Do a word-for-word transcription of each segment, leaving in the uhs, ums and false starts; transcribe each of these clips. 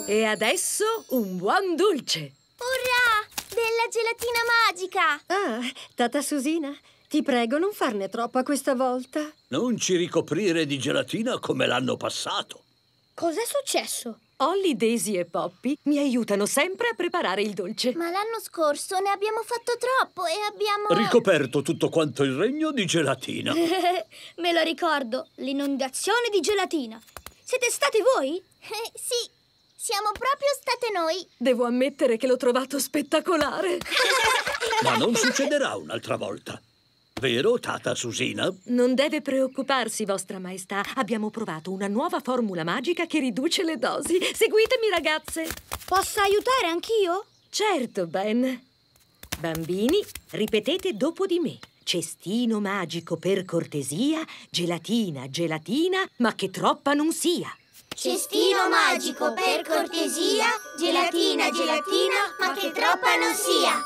E adesso un buon dolce. Urrà! Della gelatina magica! Ah, Tata Susina, ti prego non farne troppa questa volta. Non ci ricoprire di gelatina come l'anno passato. Cos'è successo? Holly, Daisy e Poppy mi aiutano sempre a preparare il dolce. Ma l'anno scorso ne abbiamo fatto troppo e abbiamo... Ricoperto tutto quanto il regno di gelatina. Me lo ricordo, l'inondazione di gelatina. Siete state voi? Eh, sì, siamo proprio state noi. Devo ammettere che l'ho trovato spettacolare. Ma non succederà un'altra volta. Vero, Tata Susina? Non deve preoccuparsi, Vostra Maestà. Abbiamo provato una nuova formula magica che riduce le dosi. Seguitemi, ragazze. Posso aiutare anch'io? Certo, Ben. Bambini, ripetete dopo di me. Cestino magico per cortesia, gelatina, gelatina, ma che troppa non sia. Cestino magico per cortesia, gelatina, gelatina, ma che troppa non sia.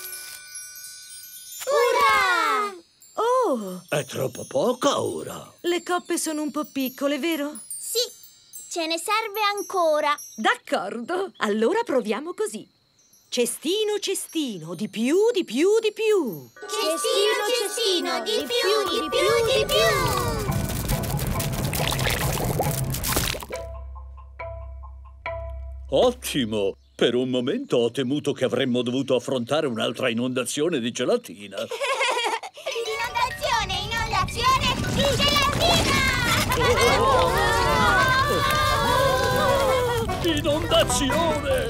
Urrà! Oh! È troppo poca ora. Le coppe sono un po' piccole, vero? Sì, ce ne serve ancora. D'accordo, allora proviamo così. Cestino, cestino, di più, di più, di più. Cestino, cestino, di più, di più, di più. Ottimo! Per un momento ho temuto che avremmo dovuto affrontare un'altra inondazione di gelatina. Inondazione, inondazione di gelatina! Inondazione!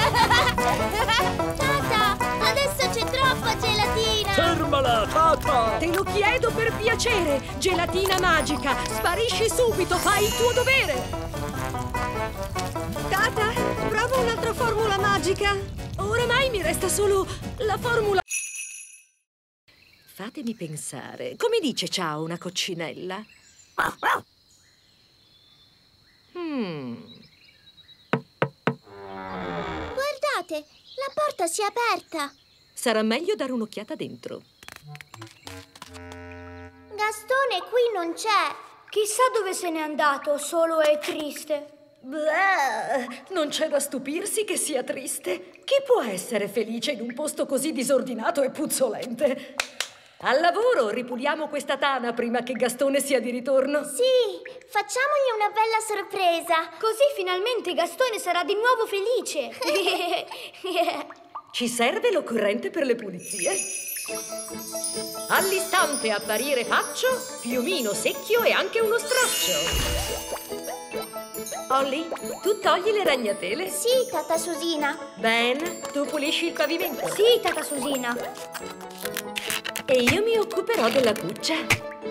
Tata, adesso c'è troppa gelatina! Fermala, Tata! Te lo chiedo per piacere! Gelatina magica! Sparisci subito, fai il tuo dovere! Tata, prova un'altra formula magica. Oramai mi resta solo la formula... Fatemi pensare. Come dice ciao una coccinella? Hmm... Guardate, la porta si è aperta. Sarà meglio dare un'occhiata dentro. Gastone qui non c'è. Chissà dove se n'è andato, solo è triste. Bleh, non c'è da stupirsi che sia triste. Chi può essere felice in un posto così disordinato e puzzolente? Al lavoro, ripuliamo questa tana prima che Gastone sia di ritorno. Sì, facciamogli una bella sorpresa. Così finalmente Gastone sarà di nuovo felice. Ci serve l'occorrente per le pulizie? All'istante apparire faccio, piumino secchio e anche uno straccio. Holly, tu togli le ragnatele? Sì, Tata Susina. Ben, tu pulisci il pavimento? Sì, Tata Susina. E io mi occuperò della cuccia.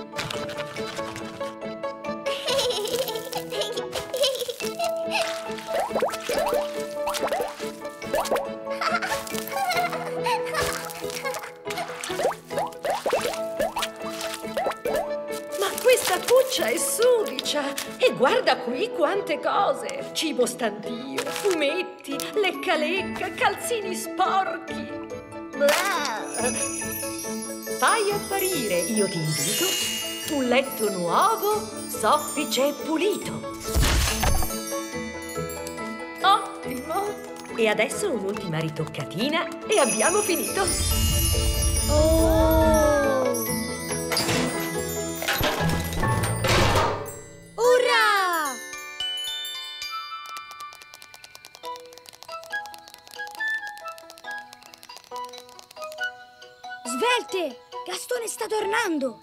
Questa cuccia è sudicia e guarda qui quante cose! Cibo stantio, fumetti, lecca-lecca, calzini sporchi. Blah. Fai apparire, io ti invito, un letto nuovo, soffice e pulito. Ottimo! E adesso un'ultima ritoccatina e abbiamo finito. Oh! Svelte! Gastone sta tornando!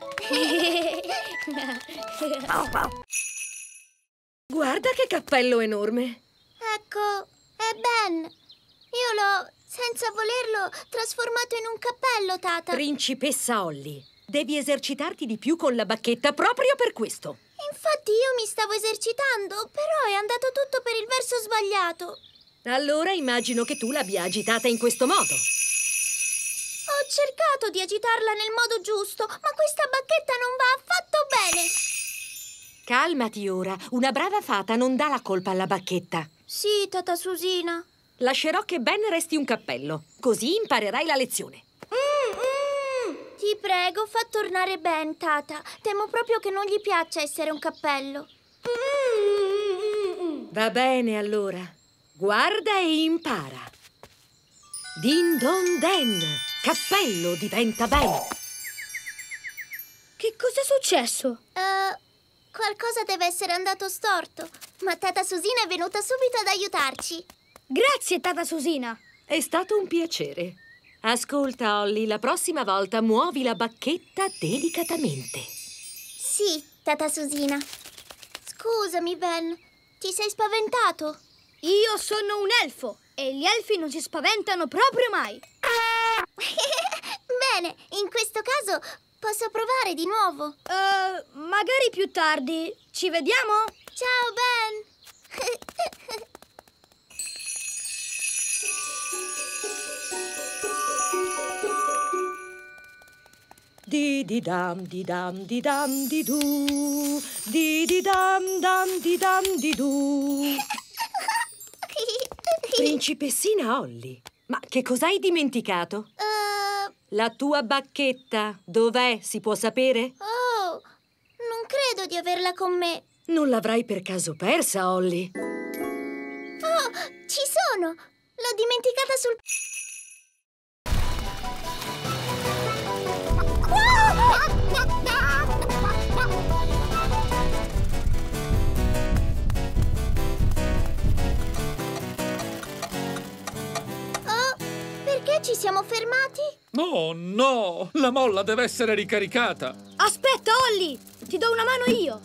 Guarda che cappello enorme! Ecco, è Ben! Io l'ho, senza volerlo, trasformato in un cappello, Tata! Principessa Holly, devi esercitarti di più con la bacchetta proprio per questo! Infatti io mi stavo esercitando, però è andato tutto per il verso sbagliato! Allora immagino che tu l'abbia agitata in questo modo! Ho cercato di agitarla nel modo giusto, ma questa bacchetta non va affatto bene. Calmati ora. Una brava fata non dà la colpa alla bacchetta. Sì, Tata Susina. Lascerò che Ben resti un cappello. Così imparerai la lezione. Mm, mm. Ti prego, fa tornare Ben, Tata. Temo proprio che non gli piaccia essere un cappello. Mm, mm, mm. Va bene, allora. Guarda e impara. Din don den, cappello diventa ben. Che cos'è successo? Uh, qualcosa deve essere andato storto, ma Tata Susina è venuta subito ad aiutarci. Grazie, Tata Susina. È stato un piacere. Ascolta, Olly, la prossima volta muovi la bacchetta delicatamente. Sì, Tata Susina. Scusami, Ben, ti sei spaventato? Io sono un elfo e gli elfi non si spaventano proprio mai. Bene, in questo caso posso provare di nuovo. Uh, magari più tardi. Ci vediamo? Ciao, Ben! Di di dam di dam di dam di du, di di dam dam di dam di du. Principessina Olly, ma che cosa hai dimenticato? Uh, La tua bacchetta, dov'è? Si può sapere? oh, non credo di averla con me. Non l'avrai per caso persa, Olly? Oh, ci sono! L'ho dimenticata sul... Oh, perché ci siamo fermati? Oh no! La molla deve essere ricaricata! Aspetta, Olly! Ti do una mano io!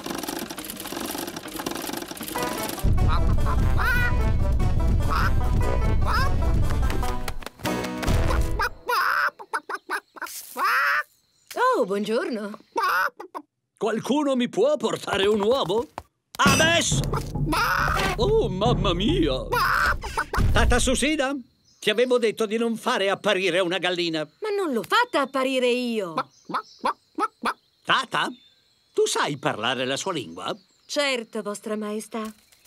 Oh, buongiorno. Qualcuno mi può portare un uovo? Adesso! Oh, mamma mia! Tata Susina, ti avevo detto di non fare apparire una gallina. Ma non l'ho fatta apparire io. Tata, tu sai parlare la sua lingua? Certo, vostra maestà.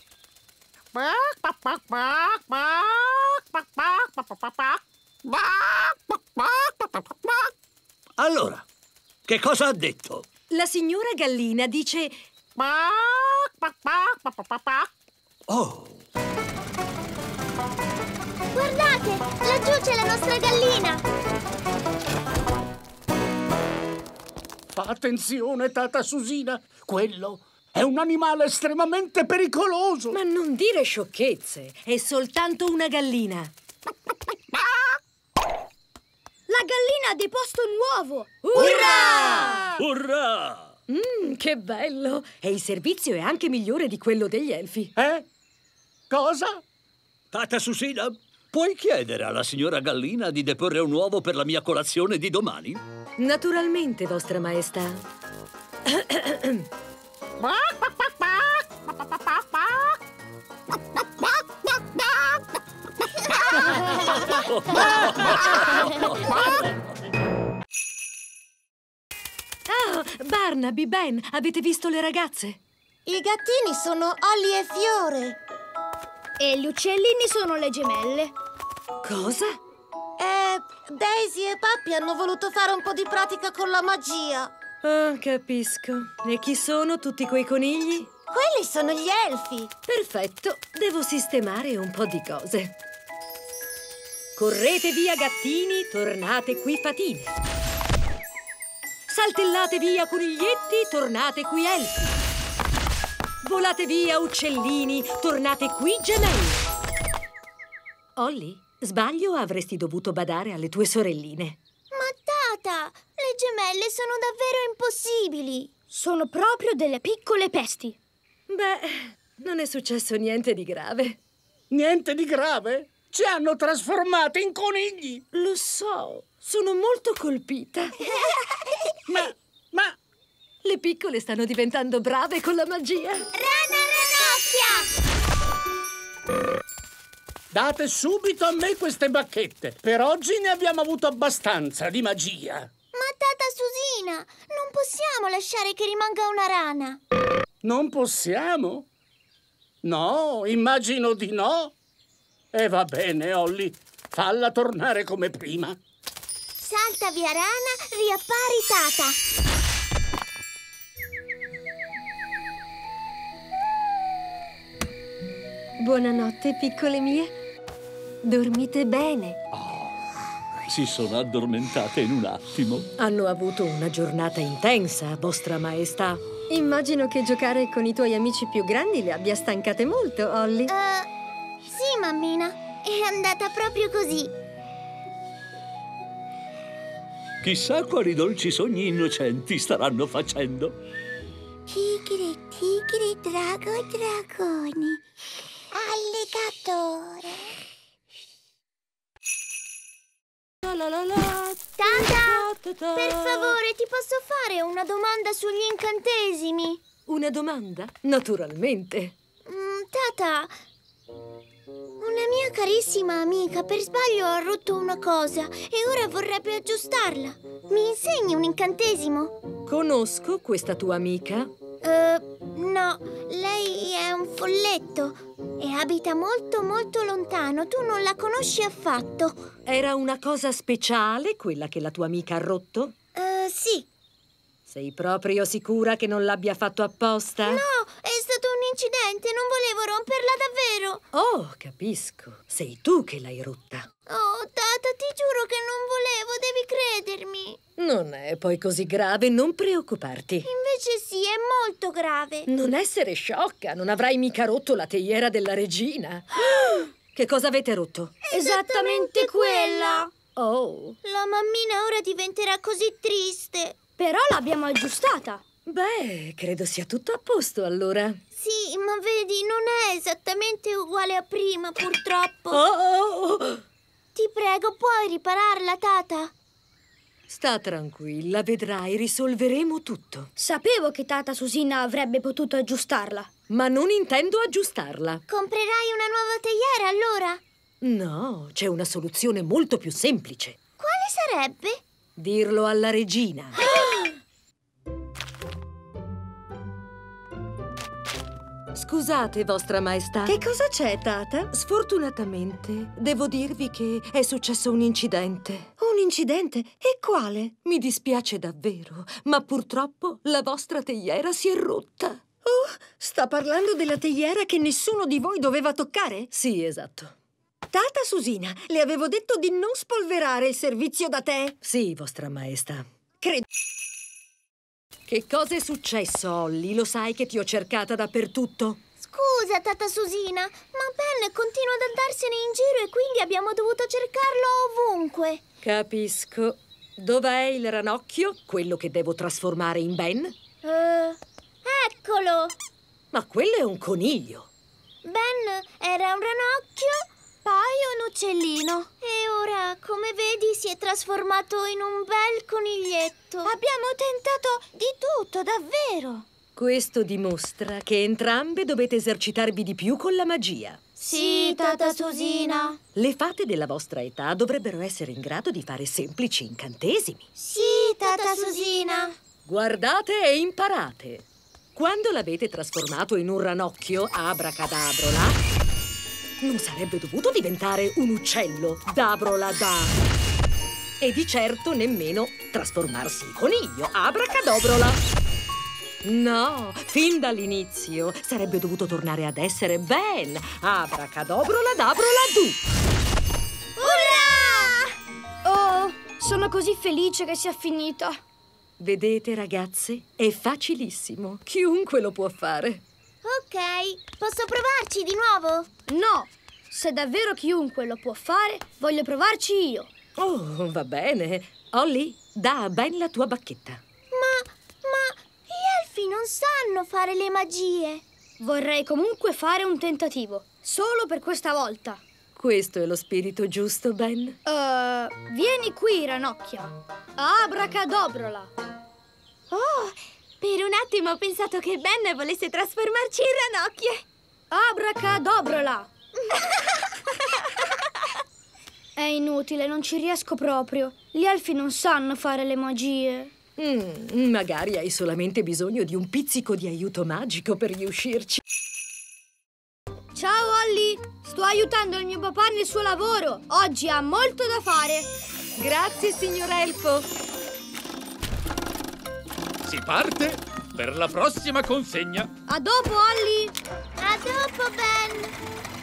Allora, che cosa ha detto? La signora gallina dice... Oh! Guardate, laggiù c'è la nostra gallina! Fa attenzione, Tata Susina, quello è un animale estremamente pericoloso. Ma non dire sciocchezze, è soltanto una gallina. La gallina ha deposto un uovo! Urrà! Urrà! Mmm, che bello! E il servizio è anche migliore di quello degli elfi. Eh? Cosa? Tata Susina, puoi chiedere alla signora gallina di deporre un uovo per la mia colazione di domani? Naturalmente, vostra maestà. Ah, Barnaby, Ben, avete visto le ragazze? I gattini sono Olly e Fiore. E gli uccellini sono le gemelle. Cosa? Eh, Daisy e Pappy hanno voluto fare un po' di pratica con la magia. Ah, capisco. E chi sono tutti quei conigli? Quelli sono gli elfi. Perfetto, devo sistemare un po' di cose. Correte via, gattini, tornate qui, fatine. Saltellate via, coniglietti, tornate qui, elfi. Volate via, uccellini, tornate qui, gemelli. Olly, sbaglio o avresti dovuto badare alle tue sorelline? Ma Tata, le gemelle sono davvero impossibili. Sono proprio delle piccole pesti. Beh, non è successo niente di grave. Niente di grave? Ci hanno trasformate in conigli. Lo so, sono molto colpita. Ma, ma... Le piccole stanno diventando brave con la magia. Rana ranocchia! Date subito a me queste bacchette. Per oggi ne abbiamo avuto abbastanza di magia. Ma Tata Susina, non possiamo lasciare che rimanga una rana. Non possiamo? No, immagino di no. E va bene, Olly. Falla tornare come prima. Salta via rana, riappari Tata. Buonanotte, piccole mie. Dormite bene. Si sono addormentate in un attimo. Hanno avuto una giornata intensa, Vostra Maestà. Immagino che giocare con i tuoi amici più grandi le abbia stancate molto, Holly. Uh, sì, mammina. È andata proprio così. Chissà quali dolci sogni innocenti staranno facendo. Tigre, tigre, drago, dragoni. Alligatore. Tata, per favore, ti posso fare una domanda sugli incantesimi? Una domanda? Naturalmente. Mm, tata, una mia carissima amica per sbaglio ha rotto una cosa e ora vorrebbe aggiustarla. Mi insegni un incantesimo? Conosco questa tua amica. Uh, no, lei è un folletto e abita molto molto lontano. Tu non la conosci affatto. Era una cosa speciale quella che la tua amica ha rotto? Uh, sì. Sei proprio sicura che non l'abbia fatto apposta? No, è stato un incidente, non volevo romperla davvero. Oh, capisco. Sei tu che l'hai rotta. Oh, tata, ti giuro che non volevo, devi credermi. Non è poi così grave, non preoccuparti. Invece sì, è molto grave. Non essere sciocca, non avrai mica rotto la teiera della regina. Che cosa avete rotto? Esattamente quella. Oh. La mammina ora diventerà così triste. Però l'abbiamo aggiustata. Beh, credo sia tutto a posto allora. Sì, ma vedi, non è esattamente uguale a prima, purtroppo. Oh, oh. Ti prego, puoi ripararla, tata? Sta tranquilla, vedrai, risolveremo tutto. Sapevo che tata Susina avrebbe potuto aggiustarla. Ma non intendo aggiustarla. Comprerai una nuova teiera, allora? No, c'è una soluzione molto più semplice. Quale sarebbe? Dirlo alla regina. Scusate, Vostra Maestà. Che cosa c'è, Tata? Sfortunatamente, devo dirvi che è successo un incidente. Un incidente? E quale? Mi dispiace davvero, ma purtroppo la vostra teiera si è rotta. Oh, sta parlando della teiera che nessuno di voi doveva toccare? Sì, esatto. Tata Susina, le avevo detto di non spolverare il servizio da tè. Sì, Vostra Maestà. Credo. Che cosa è successo, Holly? Lo sai che ti ho cercata dappertutto? Scusa, tata Susina, ma Ben continua ad andarsene in giro e quindi abbiamo dovuto cercarlo ovunque. Capisco. Dov'è il ranocchio? Quello che devo trasformare in Ben? Uh, eccolo! Ma quello è un coniglio. Ben era un ranocchio, poi un uccellino. E ora, come vedi, si è trasformato in un bel coniglietto. Abbiamo tentato di tutto, davvero. Questo dimostra che entrambe dovete esercitarvi di più con la magia. Sì, tata Susina. Le fate della vostra età dovrebbero essere in grado di fare semplici incantesimi. Sì, tata Susina. Guardate e imparate. Quando l'avete trasformato in un ranocchio, abracadabrola, non sarebbe dovuto diventare un uccello, dabrola da. E di certo nemmeno trasformarsi in coniglio, abracadabrola. No, fin dall'inizio sarebbe dovuto tornare ad essere Ben, abracadabrola dabrola du. Urrà! Oh, sono così felice che sia finita. Vedete, ragazze? È facilissimo. Chiunque lo può fare. Ok, posso provarci di nuovo? No, se davvero chiunque lo può fare, voglio provarci io. Oh, va bene. Holly, dà a Ben la tua bacchetta. Ma, ma gli elfi non sanno fare le magie. Vorrei comunque fare un tentativo, solo per questa volta. Questo è lo spirito giusto, Ben. Uh, vieni qui, ranocchia. Abracadabrola. Oh, per un attimo ho pensato che Ben volesse trasformarci in ranocchie. Abracadabrola. È inutile, non ci riesco proprio. Gli elfi non sanno fare le magie. Mm, magari hai solamente bisogno di un pizzico di aiuto magico per riuscirci. Ciao, Holly! Sto aiutando il mio papà nel suo lavoro. Oggi ha molto da fare. Grazie, signor Elfo. Si parte per la prossima consegna. A dopo, Holly! A dopo, Ben!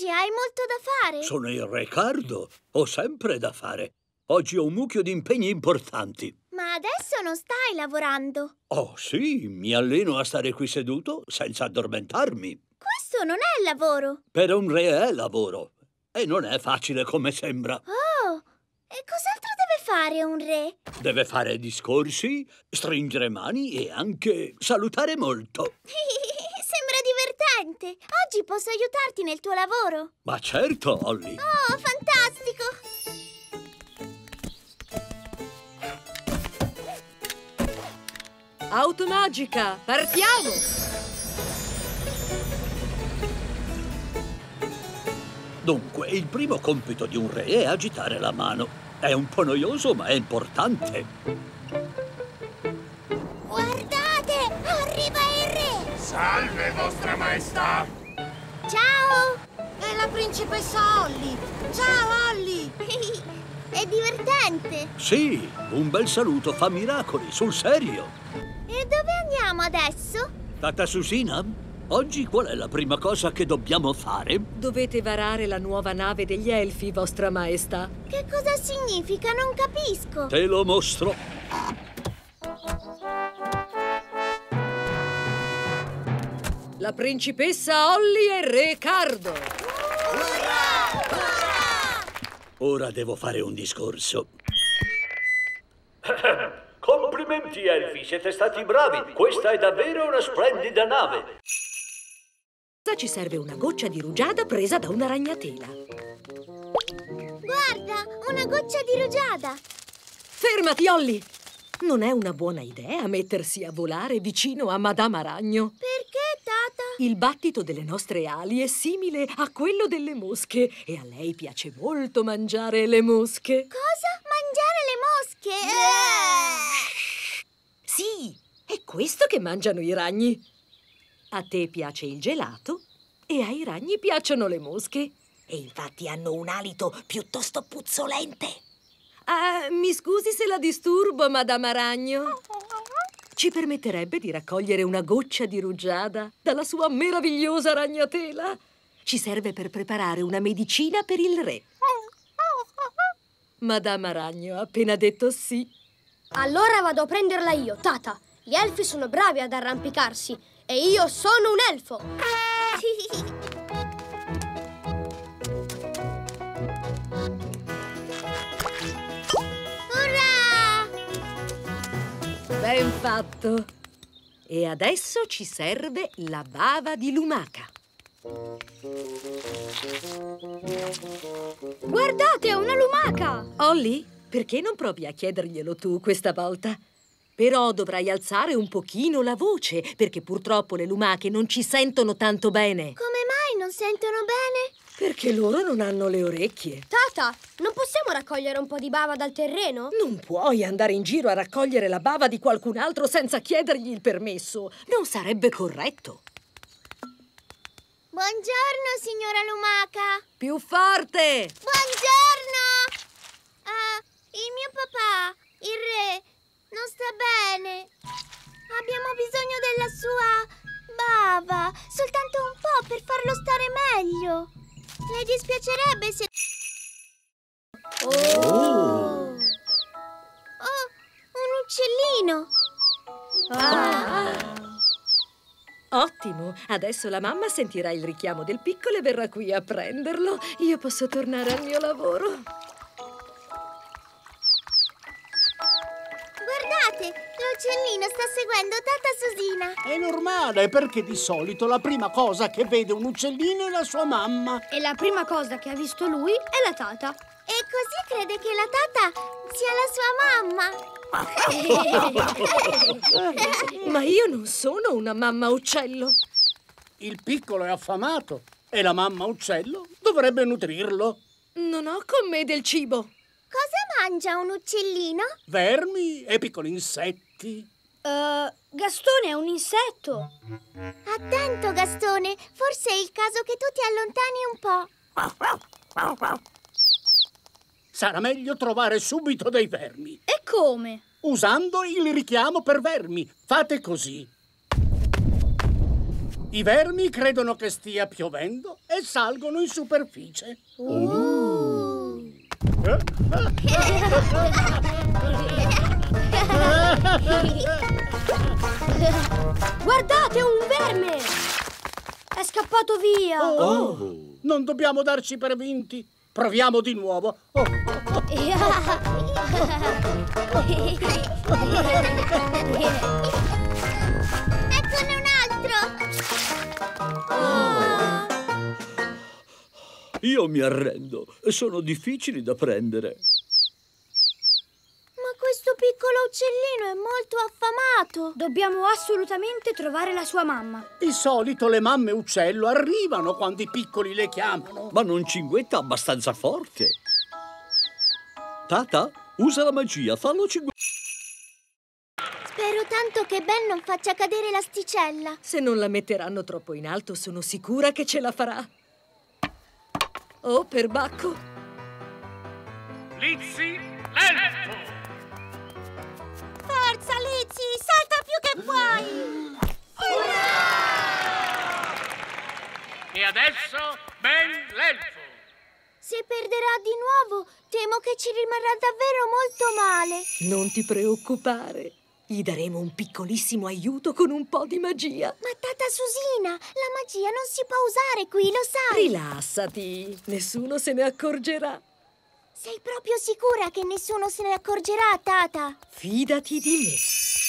Oggi hai molto da fare. Sono il re Cardo. Ho sempre da fare. Oggi ho un mucchio di impegni importanti. Ma adesso non stai lavorando. Oh, sì, mi alleno a stare qui seduto senza addormentarmi. Questo non è lavoro. Per un re è lavoro. E non è facile come sembra. Oh, e cos'altro deve fare un re? Deve fare discorsi, stringere mani e anche salutare molto. Sembra divertente. Oggi posso aiutarti nel tuo lavoro? Ma certo, Holly. Oh, fantastico! Auto magica, partiamo! Dunque, il primo compito di un re è agitare la mano. È un po' noioso, ma è importante. Guardate! Arriva il re! Salve, vostra maestà! Ciao! È la principessa Holly! Ciao, Holly! È divertente! Sì, un bel saluto fa miracoli, sul serio. E dove andiamo adesso? Tata Susina, oggi qual è la prima cosa che dobbiamo fare? Dovete varare la nuova nave degli elfi, vostra maestà. Che cosa significa? Non capisco. Te lo mostro. La principessa Holly e re Cardo. Urrà! Urrà! Ora devo fare un discorso. Complimenti, elfi, siete stati bravi. Questa è davvero una splendida nave. Ci serve una goccia di rugiada presa da una ragnatela. Guarda, una goccia di rugiada. Fermati, Holly! Non è una buona idea mettersi a volare vicino a Madama Ragno. Perché, Tata? Il battito delle nostre ali è simile a quello delle mosche e a lei piace molto mangiare le mosche. Cosa? Mangiare le mosche? Eh! Sì, è questo che mangiano i ragni. A te piace il gelato e ai ragni piacciono le mosche. E infatti hanno un alito piuttosto puzzolente. Ah, mi scusi se la disturbo, Madama Ragno. Ci permetterebbe di raccogliere una goccia di rugiada dalla sua meravigliosa ragnatela? Ci serve per preparare una medicina per il re. Madama Ragno ha appena detto sì. Allora vado a prenderla io, Tata. Gli elfi sono bravi ad arrampicarsi e io sono un elfo. Urrà! Ben fatto. E adesso ci serve la bava di lumaca. Guardate, è una lumaca! Holly, perché non provi a chiederglielo tu questa volta? Però dovrai alzare un pochino la voce, perché purtroppo le lumache non ci sentono tanto bene. Come mai non sentono bene? Perché loro non hanno le orecchie. Tata, non possiamo raccogliere un po' di bava dal terreno? Non puoi andare in giro a raccogliere la bava di qualcun altro senza chiedergli il permesso. Non sarebbe corretto. Buongiorno, signora lumaca. Più forte! Buongiorno! Ah, il mio papà, il re, non sta bene. Abbiamo bisogno della sua bava, soltanto un po' per farlo stare meglio. Le dispiacerebbe se... Oh! Oh, un uccellino! Ah! Ottimo! Adesso la mamma sentirà il richiamo del piccolo e verrà qui a prenderlo. Io posso tornare al mio lavoro. Guardate, l'uccellino sta seguendo Tata Susina. È normale, perché di solito la prima cosa che vede un uccellino è la sua mamma. E la prima cosa che ha visto lui è la Tata. E così crede che la Tata sia la sua mamma. Ma io non sono una mamma uccello. Il piccolo è affamato e la mamma uccello dovrebbe nutrirlo. Non ho con me del cibo. Cosa mangia un uccellino? Vermi e piccoli insetti. Uh, Gastone è un insetto. Attento, Gastone. Forse è il caso che tu ti allontani un po'. Sarà meglio trovare subito dei vermi. E come? Usando il richiamo per vermi. Fate così. I vermi credono che stia piovendo e e salgono in superficie. Uh. Guardate, un verme! È scappato via! Oh. Non dobbiamo darci per vinti. Proviamo di nuovo. Oh. Eccone un altro! Oh. Io mi arrendo. Sono difficili da prendere. Ma questo piccolo uccellino è molto affamato. Dobbiamo assolutamente trovare la sua mamma. Di solito le mamme uccello arrivano quando i piccoli le chiamano. Ma non cinguetta abbastanza forte. Tata, usa la magia, fallo cinguettare. Spero tanto che Ben non faccia cadere l'asticella. Se non la metteranno troppo in alto, sono sicura che ce la farà. Oh, perbacco. Lizzy, l'elfo! Forza, Lizzy, salta più che puoi! E adesso, Ben l'elfo! Se perderà di nuovo, temo che ci rimarrà davvero molto male. Non ti preoccupare. Gli daremo un piccolissimo aiuto con un po' di magia. Ma Tata Susina, la magia non si può usare qui, lo sai? Rilassati, nessuno se ne accorgerà. Sei proprio sicura che nessuno se ne accorgerà, Tata? Fidati di me.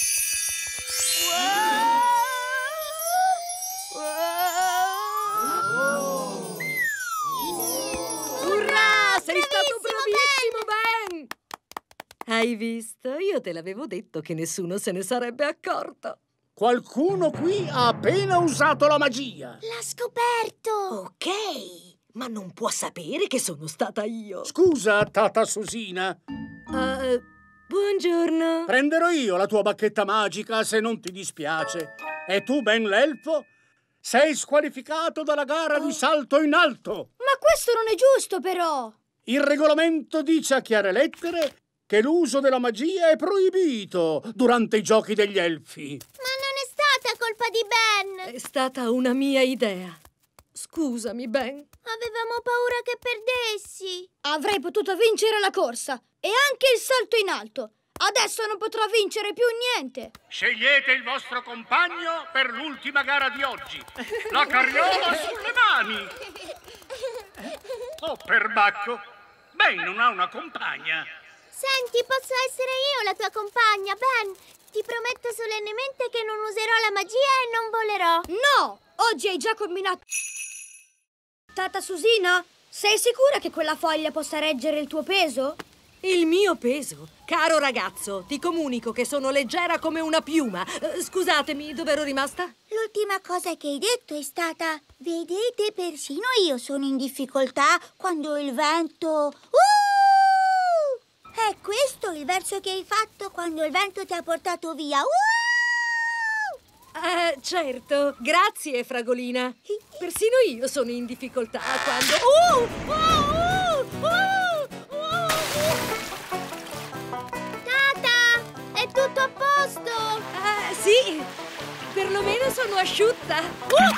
Urrà! Sei stato bravissimo, Ben! Hai visto? Io te l'avevo detto che nessuno se ne sarebbe accorto. Qualcuno qui ha appena usato la magia. L'ha scoperto! Ok, ma non può sapere che sono stata io. Scusa, Tata Susina. Uh, buongiorno. Prenderò io la tua bacchetta magica se non ti dispiace. E tu, Ben l'elfo, sei squalificato dalla gara di salto in alto. Ma questo non è giusto, però. Il regolamento dice a chiare lettere che l'uso della magia è proibito durante i giochi degli elfi. Ma non è stata colpa di Ben! È stata una mia idea. Scusami, Ben. Avevamo paura che perdessi. Avrei potuto vincere la corsa e anche il salto in alto. Adesso non potrò vincere più niente. Scegliete il vostro compagno per l'ultima gara di oggi. La carriola sulle mani! Oh, perbacco! Ben non ha una compagna. Senti, posso essere io la tua compagna, Ben? Ti prometto solennemente che non userò la magia e non volerò. No! Oggi hai già combinato... Tata Susina, sei sicura che quella foglia possa reggere il tuo peso? Il mio peso? Caro ragazzo, ti comunico che sono leggera come una piuma. Uh, scusatemi, dov'ero rimasta? L'ultima cosa che hai detto è stata: vedete, persino io sono in difficoltà quando il vento... Uh! È questo il verso che hai fatto quando il vento ti ha portato via. Uh! Eh, certo. Grazie, Fragolina. Persino io sono in difficoltà quando... Uh! Uh! Uh! Uh! Uh! Tata, è tutto a posto? Eh, sì. Perlomeno sono asciutta. Uh!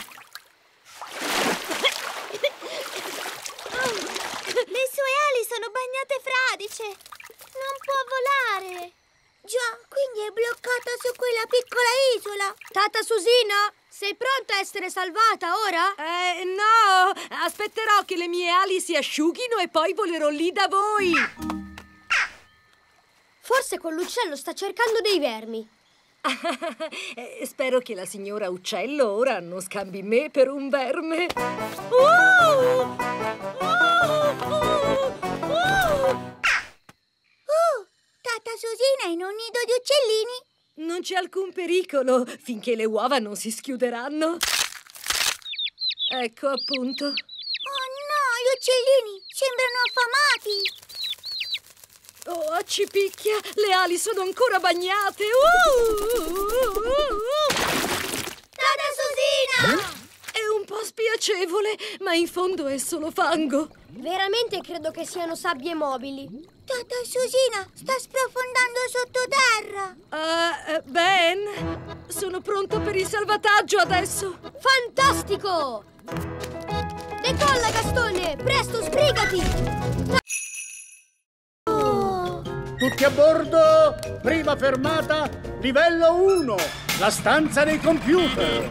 Le sue ali sono bagnate fradice. Non può volare. Già, quindi è bloccata su quella piccola isola. Tata Susina, sei pronta a essere salvata ora? Eh, no! Aspetterò che le mie ali si asciughino e poi volerò lì da voi. Forse quell'uccello sta cercando dei vermi. eh, spero che la signora Uccello ora non scambi me per un verme. Uh! Uh! Uh! Uh! Uh, Tata Susina è in un nido di uccellini. Non c'è alcun pericolo finché le uova non si schiuderanno. Ecco appunto. Oh no, gli uccellini sembrano affamati. Oh, accipicchia, le ali sono ancora bagnate. Uh! Uh! Uh! Tata Susina! È un po' spiacevole, ma in fondo è solo fango. Veramente credo che siano sabbie mobili. Tata Susina sta sprofondando sottoterra. Uh, Ben, sono pronto per il salvataggio adesso. Fantastico! Decolla, Gastone! Presto, sbrigati! Oh. Tutti a bordo! Prima fermata, livello uno, la stanza dei computer.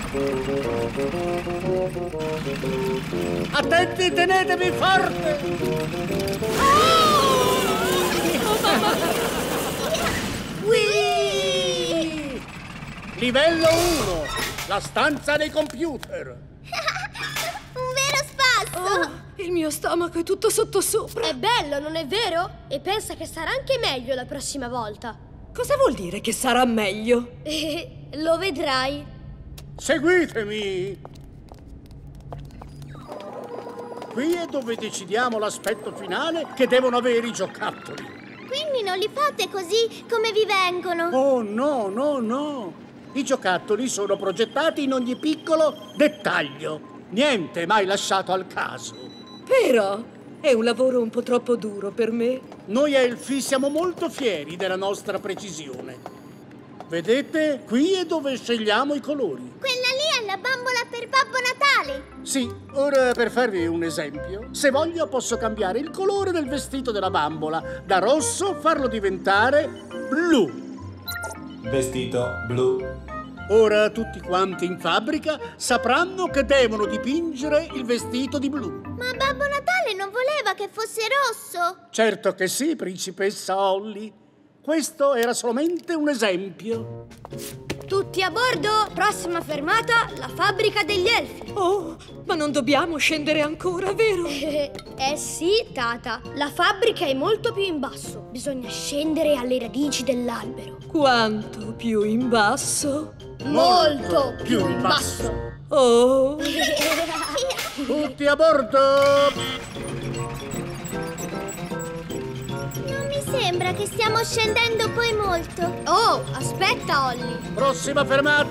Attenti, tenetevi forte! Whee! Livello uno, la stanza dei computer. Un vero spasso! Oh, il mio stomaco è tutto sottosopra. È bello, non è vero? E pensa che sarà anche meglio la prossima volta. Cosa vuol dire che sarà meglio? Lo vedrai. Seguitemi! Qui è dove decidiamo l'aspetto finale che devono avere i giocattoli. Quindi non li fate così come vi vengono? Oh, no, no, no! I giocattoli sono progettati in ogni piccolo dettaglio. Niente mai lasciato al caso. Però è un lavoro un po' troppo duro per me. Noi elfi siamo molto fieri della nostra precisione. Vedete? Qui è dove scegliamo i colori. Quella lì è la bambola per Babbo Natale. Sì, ora per farvi un esempio, se voglio posso cambiare il colore del vestito della bambola. Da rosso farlo diventare blu. Vestito blu. Ora tutti quanti in fabbrica sapranno che devono dipingere il vestito di blu. Ma Babbo Natale non voleva che fosse rosso. Certo che sì, principessa Holly. Questo era solamente un esempio. Tutti a bordo! Prossima fermata, la fabbrica degli elfi. Oh, ma non dobbiamo scendere ancora, vero? Eh sì, Tata. La fabbrica è molto più in basso. Bisogna scendere alle radici dell'albero. Quanto più in basso? Molto più in basso. Oh! Tutti a bordo! Non mi sembra che stiamo scendendo poi molto. Oh, aspetta, Holly. Prossima fermata!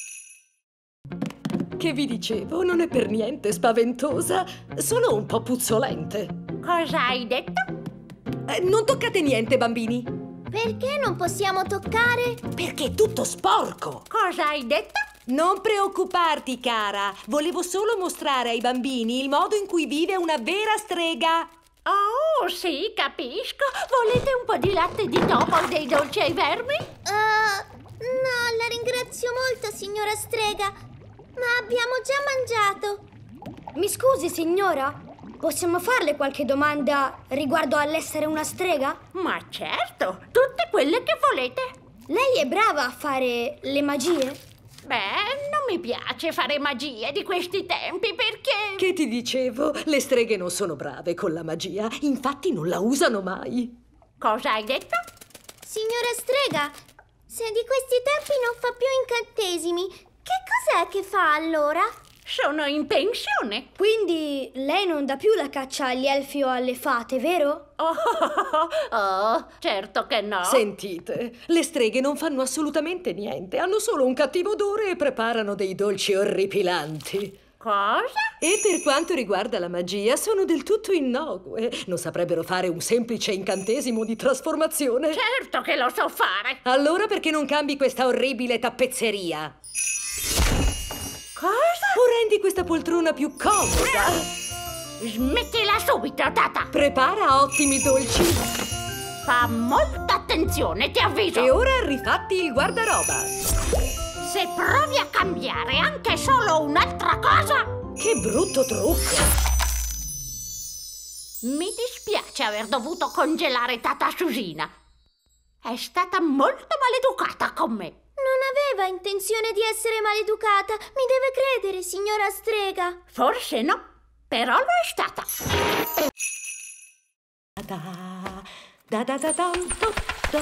Che vi dicevo, non è per niente spaventosa, solo un po' puzzolente. Cosa hai detto? Eh, non toccate niente, bambini. Perché non possiamo toccare? Perché è tutto sporco. Cosa hai detto? Non preoccuparti, cara. Volevo solo mostrare ai bambini il modo in cui vive una vera strega. Oh, sì, capisco. Volete un po' di latte di topo e dei dolci ai vermi? Uh, no, la ringrazio molto, signora strega. Ma abbiamo già mangiato. Mi scusi, signora? Possiamo farle qualche domanda riguardo all'essere una strega? Ma certo, tutte quelle che volete. Lei è brava a fare le magie? Beh, non mi piace fare magie di questi tempi perché... Che ti dicevo? Le streghe non sono brave con la magia, infatti non la usano mai. Cosa hai detto? Signora strega, se di questi tempi non fa più incantesimi, che cos'è che fa allora? Sono in pensione. Quindi lei non dà più la caccia agli elfi o alle fate, vero? Oh, oh, oh, certo che no. Sentite, le streghe non fanno assolutamente niente, hanno solo un cattivo odore e preparano dei dolci orripilanti. Cosa? E per quanto riguarda la magia, sono del tutto innocue. Non saprebbero fare un semplice incantesimo di trasformazione. Certo che lo so fare. Allora perché non cambi questa orribile tappezzeria? Cosa? O rendi questa poltrona più comoda? Smettila subito, Tata! Prepara ottimi dolci! Fa molta attenzione, ti avviso! E ora rifatti il guardaroba! Se provi a cambiare anche solo un'altra cosa... Che brutto trucco! Mi dispiace aver dovuto congelare Tata Susina. È stata molto maleducata con me. Non aveva intenzione di essere maleducata. Mi deve credere, signora strega. Forse no, però lo è stata. Da da da da da da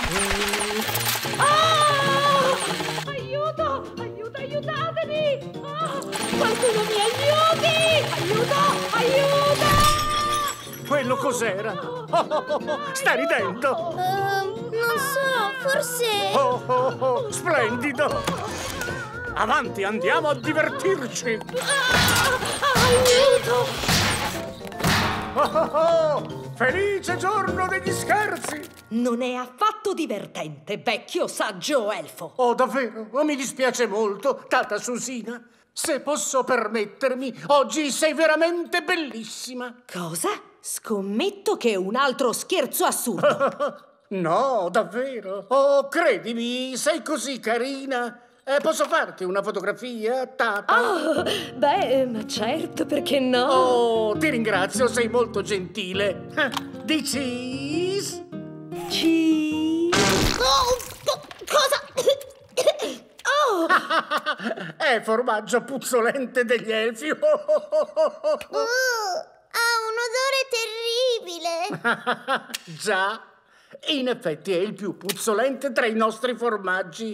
oh! Aiuto! Aiuto, aiutatemi! Oh! Qualcuno mi aiuti! Aiuto! Aiuto! Quello cos'era? Oh, oh, oh, sta ridendo! Uh, non so, forse... Oh, oh, oh, splendido! Avanti, andiamo a divertirci! Ah, aiuto! Oh, oh, oh, felice giorno degli scherzi! Non è affatto affatto divertente, vecchio saggio elfo. Oh, davvero? Oh, mi dispiace molto, Tata Susina. Se posso permettermi, oggi sei veramente bellissima. Cosa? Scommetto che è un altro scherzo assurdo. No, davvero. Oh, credimi, sei così carina. Eh, posso farti una fotografia, Tata? Oh, beh, ma certo, perché no? Oh, ti ringrazio, sei molto gentile. Di cheese? Cheese? Oh, cosa? Oh! È formaggio puzzolente degli elfi. Uh, ha un odore terribile. Già. In effetti è il più puzzolente tra i nostri formaggi.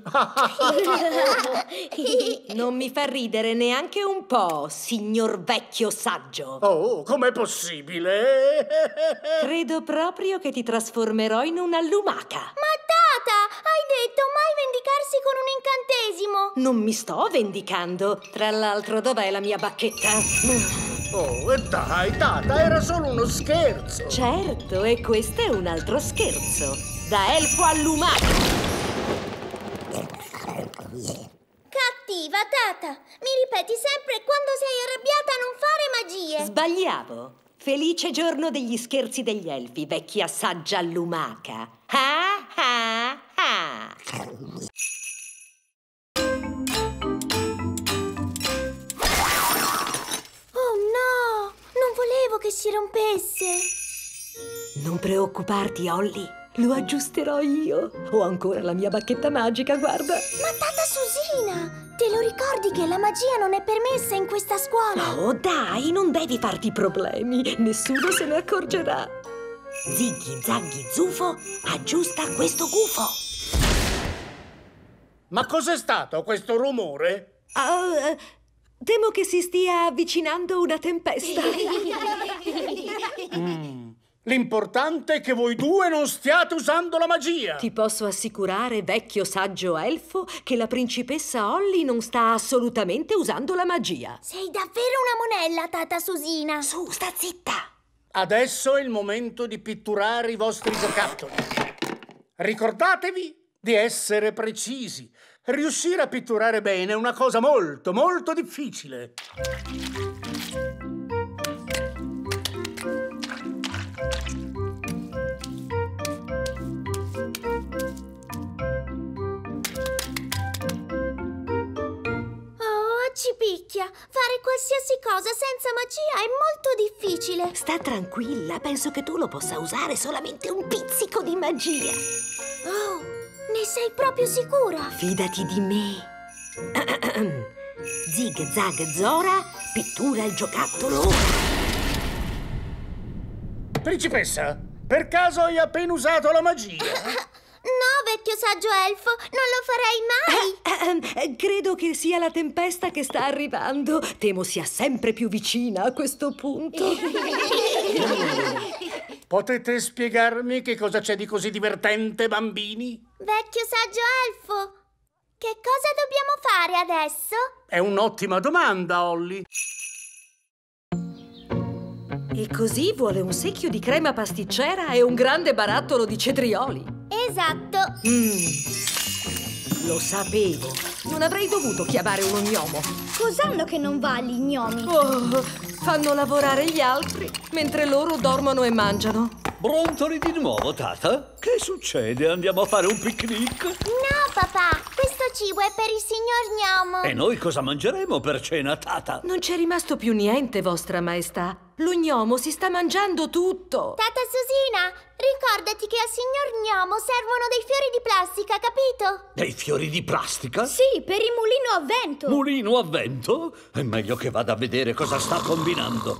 Non mi fa ridere neanche un po', signor vecchio saggio. Oh, com'è possibile? Credo proprio che ti trasformerò in una lumaca. Ma Tata, hai detto mai vendicarsi con un incantesimo. Non mi sto vendicando. Tra l'altro, dov'è la mia bacchetta? Oh, e dai, Tata, era solo uno scherzo. Certo, e questo è un altro scherzo. Da elfo a lumaca. Cattiva, Tata. Mi ripeti sempre quando sei arrabbiata a non fare magie. Sbagliavo. Felice giorno degli scherzi degli elfi, vecchia saggia lumaca. Ah, ah, ah. Che si rompesse. Non preoccuparti, Holly. Lo aggiusterò io. Ho ancora la mia bacchetta magica, guarda. Ma Tata Susina, te lo ricordi che la magia non è permessa in questa scuola? Oh, dai, non devi farti problemi. Nessuno se ne accorgerà. Ziggy, Zaggy, Zufo, aggiusta questo gufo. Ma cos'è stato questo rumore? Uh, temo che si stia avvicinando una tempesta. Mm. L'importante è che voi due non stiate usando la magia. Ti posso assicurare, vecchio saggio elfo, che la principessa Holly non sta assolutamente usando la magia. Sei davvero una monella, Tata Susina. Su, sta zitta. Adesso è il momento di pitturare i vostri giocattoli. Ricordatevi di essere precisi. Riuscire a pitturare bene è una cosa molto, molto difficile. Ci picchia. Fare qualsiasi cosa senza magia è molto difficile. Sta tranquilla, penso che tu lo possa usare solamente un pizzico di magia. Oh, ne sei proprio sicura? Fidati di me. Zig Zag Zora, pittura il giocattolo. Principessa, per caso hai appena usato la magia? No, vecchio saggio elfo, non lo farei mai! Eh, eh, credo che sia la tempesta che sta arrivando. Temo sia sempre più vicina a questo punto. Potete spiegarmi che cosa c'è di così divertente, bambini? Vecchio saggio elfo, che cosa dobbiamo fare adesso? È un'ottima domanda, Holly. E così vuole un secchio di crema pasticcera e un grande barattolo di cetrioli. Esatto. Mm. Lo sapevo. Non avrei dovuto chiamare uno gnomo. Cos'hanno che non va agli gnomi? Oh, fanno lavorare gli altri mentre loro dormono e mangiano. Brontoli di nuovo, Tata? Che succede? Andiamo a fare un picnic? No, papà. Questo cibo è per il signor gnomo. E noi cosa mangeremo per cena, Tata? Non c'è rimasto più niente, vostra maestà. Lo gnomo si sta mangiando tutto. Tata Susina, ricordati che al signor gnomo servono dei fiori di plastica, capito? Dei fiori di plastica? Sì, per il mulino a vento. Mulino a vento? È meglio che vada a vedere cosa sta combinando.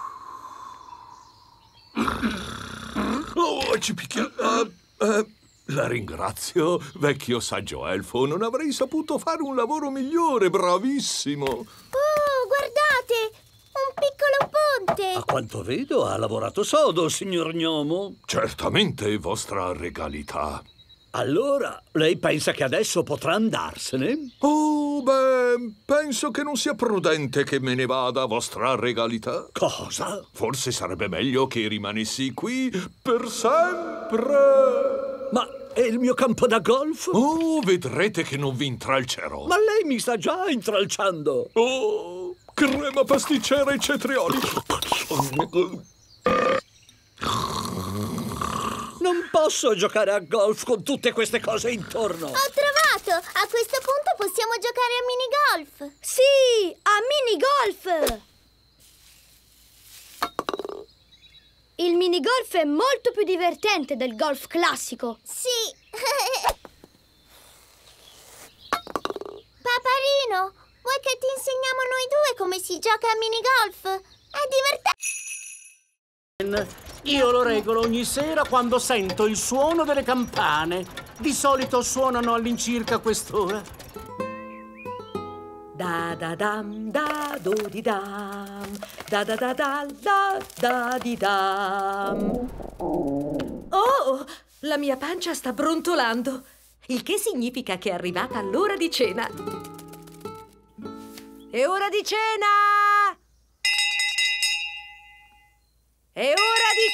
Oh, ci picchia. Uh, uh, la ringrazio, vecchio saggio elfo. Non avrei saputo fare un lavoro migliore, bravissimo. Oh, guardate! Un piccolo ponte! A quanto vedo ha lavorato sodo, signor gnomo. Certamente, vostra regalità. Allora, lei pensa che adesso potrà andarsene? Oh, beh, penso che non sia prudente che me ne vada, vostra regalità. Cosa? Forse sarebbe meglio che rimanessi qui per sempre. Ma E il mio campo da golf? Oh, vedrete che non vi intralcerò. Ma lei mi sta già intralciando. Oh, crema pasticcera e cetrioli. Non posso giocare a golf con tutte queste cose intorno. Ho trovato! A questo punto possiamo giocare a minigolf. Sì, a minigolf! Il minigolf è molto più divertente del golf classico. Sì. Paparino, vuoi che ti insegniamo noi due come si gioca a minigolf? È divertente. Io lo regolo ogni sera quando sento il suono delle campane. Di solito suonano all'incirca a quest'ora. Da da dam da do di dam, da da da da da da di dam. Oh, la mia pancia sta brontolando, il che significa che è arrivata l'ora di cena. È ora di cena! È ora di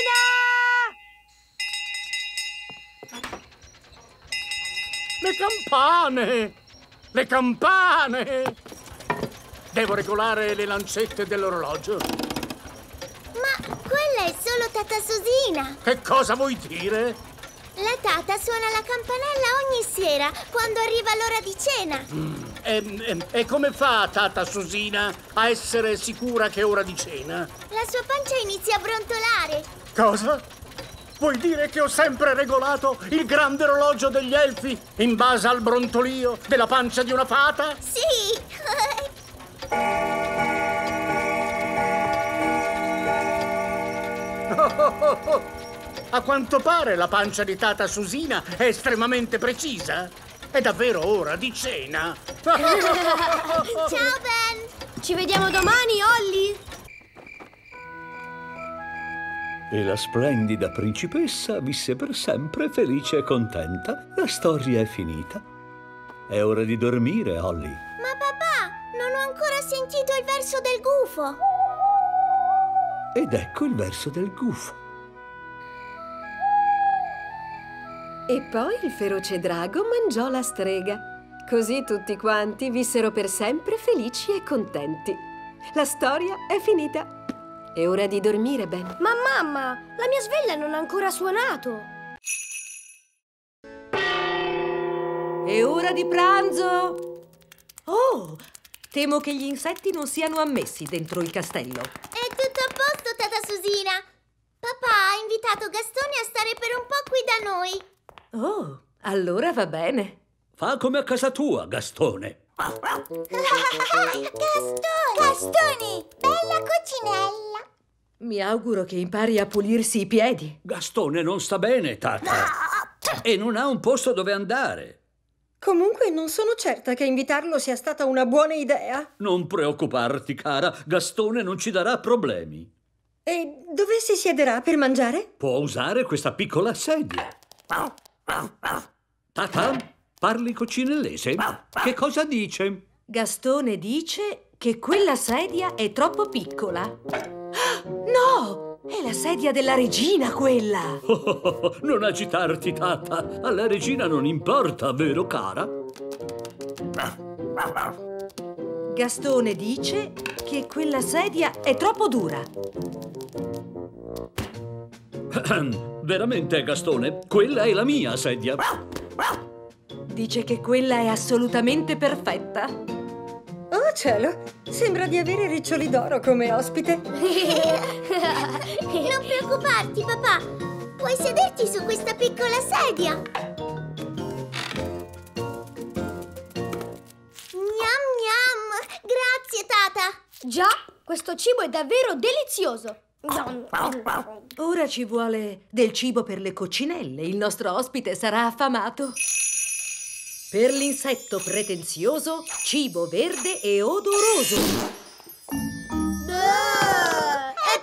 cena! Le campane! Le campane! Devo regolare le lancette dell'orologio. Ma quella è solo Tata Susina. Che cosa vuoi dire? La Tata suona la campanella ogni sera quando arriva l'ora di cena. Mm, e, e, e come fa Tata Susina a essere sicura che è ora di cena? La sua pancia inizia a brontolare. Cosa? Vuoi dire che ho sempre regolato il grande orologio degli elfi in base al brontolio della pancia di una fata? Sì! Oh, oh, oh, oh. A quanto pare la pancia di Tata Susina è estremamente precisa. È davvero ora di cena. Ciao, Ben! Ci vediamo domani, Ollie! E la splendida principessa visse per sempre felice e contenta. La storia è finita. È ora di dormire, Ollie. Ma papà, non ho ancora sentito il verso del gufo. Ed ecco il verso del gufo. E poi il feroce drago mangiò la strega. Così tutti quanti vissero per sempre felici e contenti. La storia è finita. È ora di dormire, Ben. Ma mamma, la mia sveglia non ha ancora suonato. È ora di pranzo! Oh, temo che gli insetti non siano ammessi dentro il castello. È tutto a posto, Tata Susina. Papà ha invitato Gastone a stare per un po' qui da noi. Oh, allora va bene. Fa come a casa tua, Gastone. Gastone! Gastone! Bella cucinella! Mi auguro che impari a pulirsi i piedi. Gastone non sta bene, Tata. E non ha un posto dove andare. Comunque non sono certa che invitarlo sia stata una buona idea. Non preoccuparti, cara. Gastone non ci darà problemi. E dove si siederà per mangiare? Può usare questa piccola sedia. Tata, parli coccinellese? Che cosa dice? Gastone dice che quella sedia è troppo piccola. No! È la sedia della regina, quella! Oh, oh, oh, non agitarti, Tata. Alla regina non importa, vero, cara? Gastone dice che quella sedia è troppo dura. Veramente, Gastone? Quella è la mia sedia. Dice che quella è assolutamente perfetta. Oh, cielo! Sembra di avere riccioli d'oro come ospite. Non preoccuparti, papà. Puoi sederti su questa piccola sedia. Gnam gnam! Grazie, Tata. Già, questo cibo è davvero delizioso. Ora ci vuole del cibo per le coccinelle. Il nostro ospite sarà affamato. Per l'insetto pretenzioso, cibo verde e odoroso. Oh, è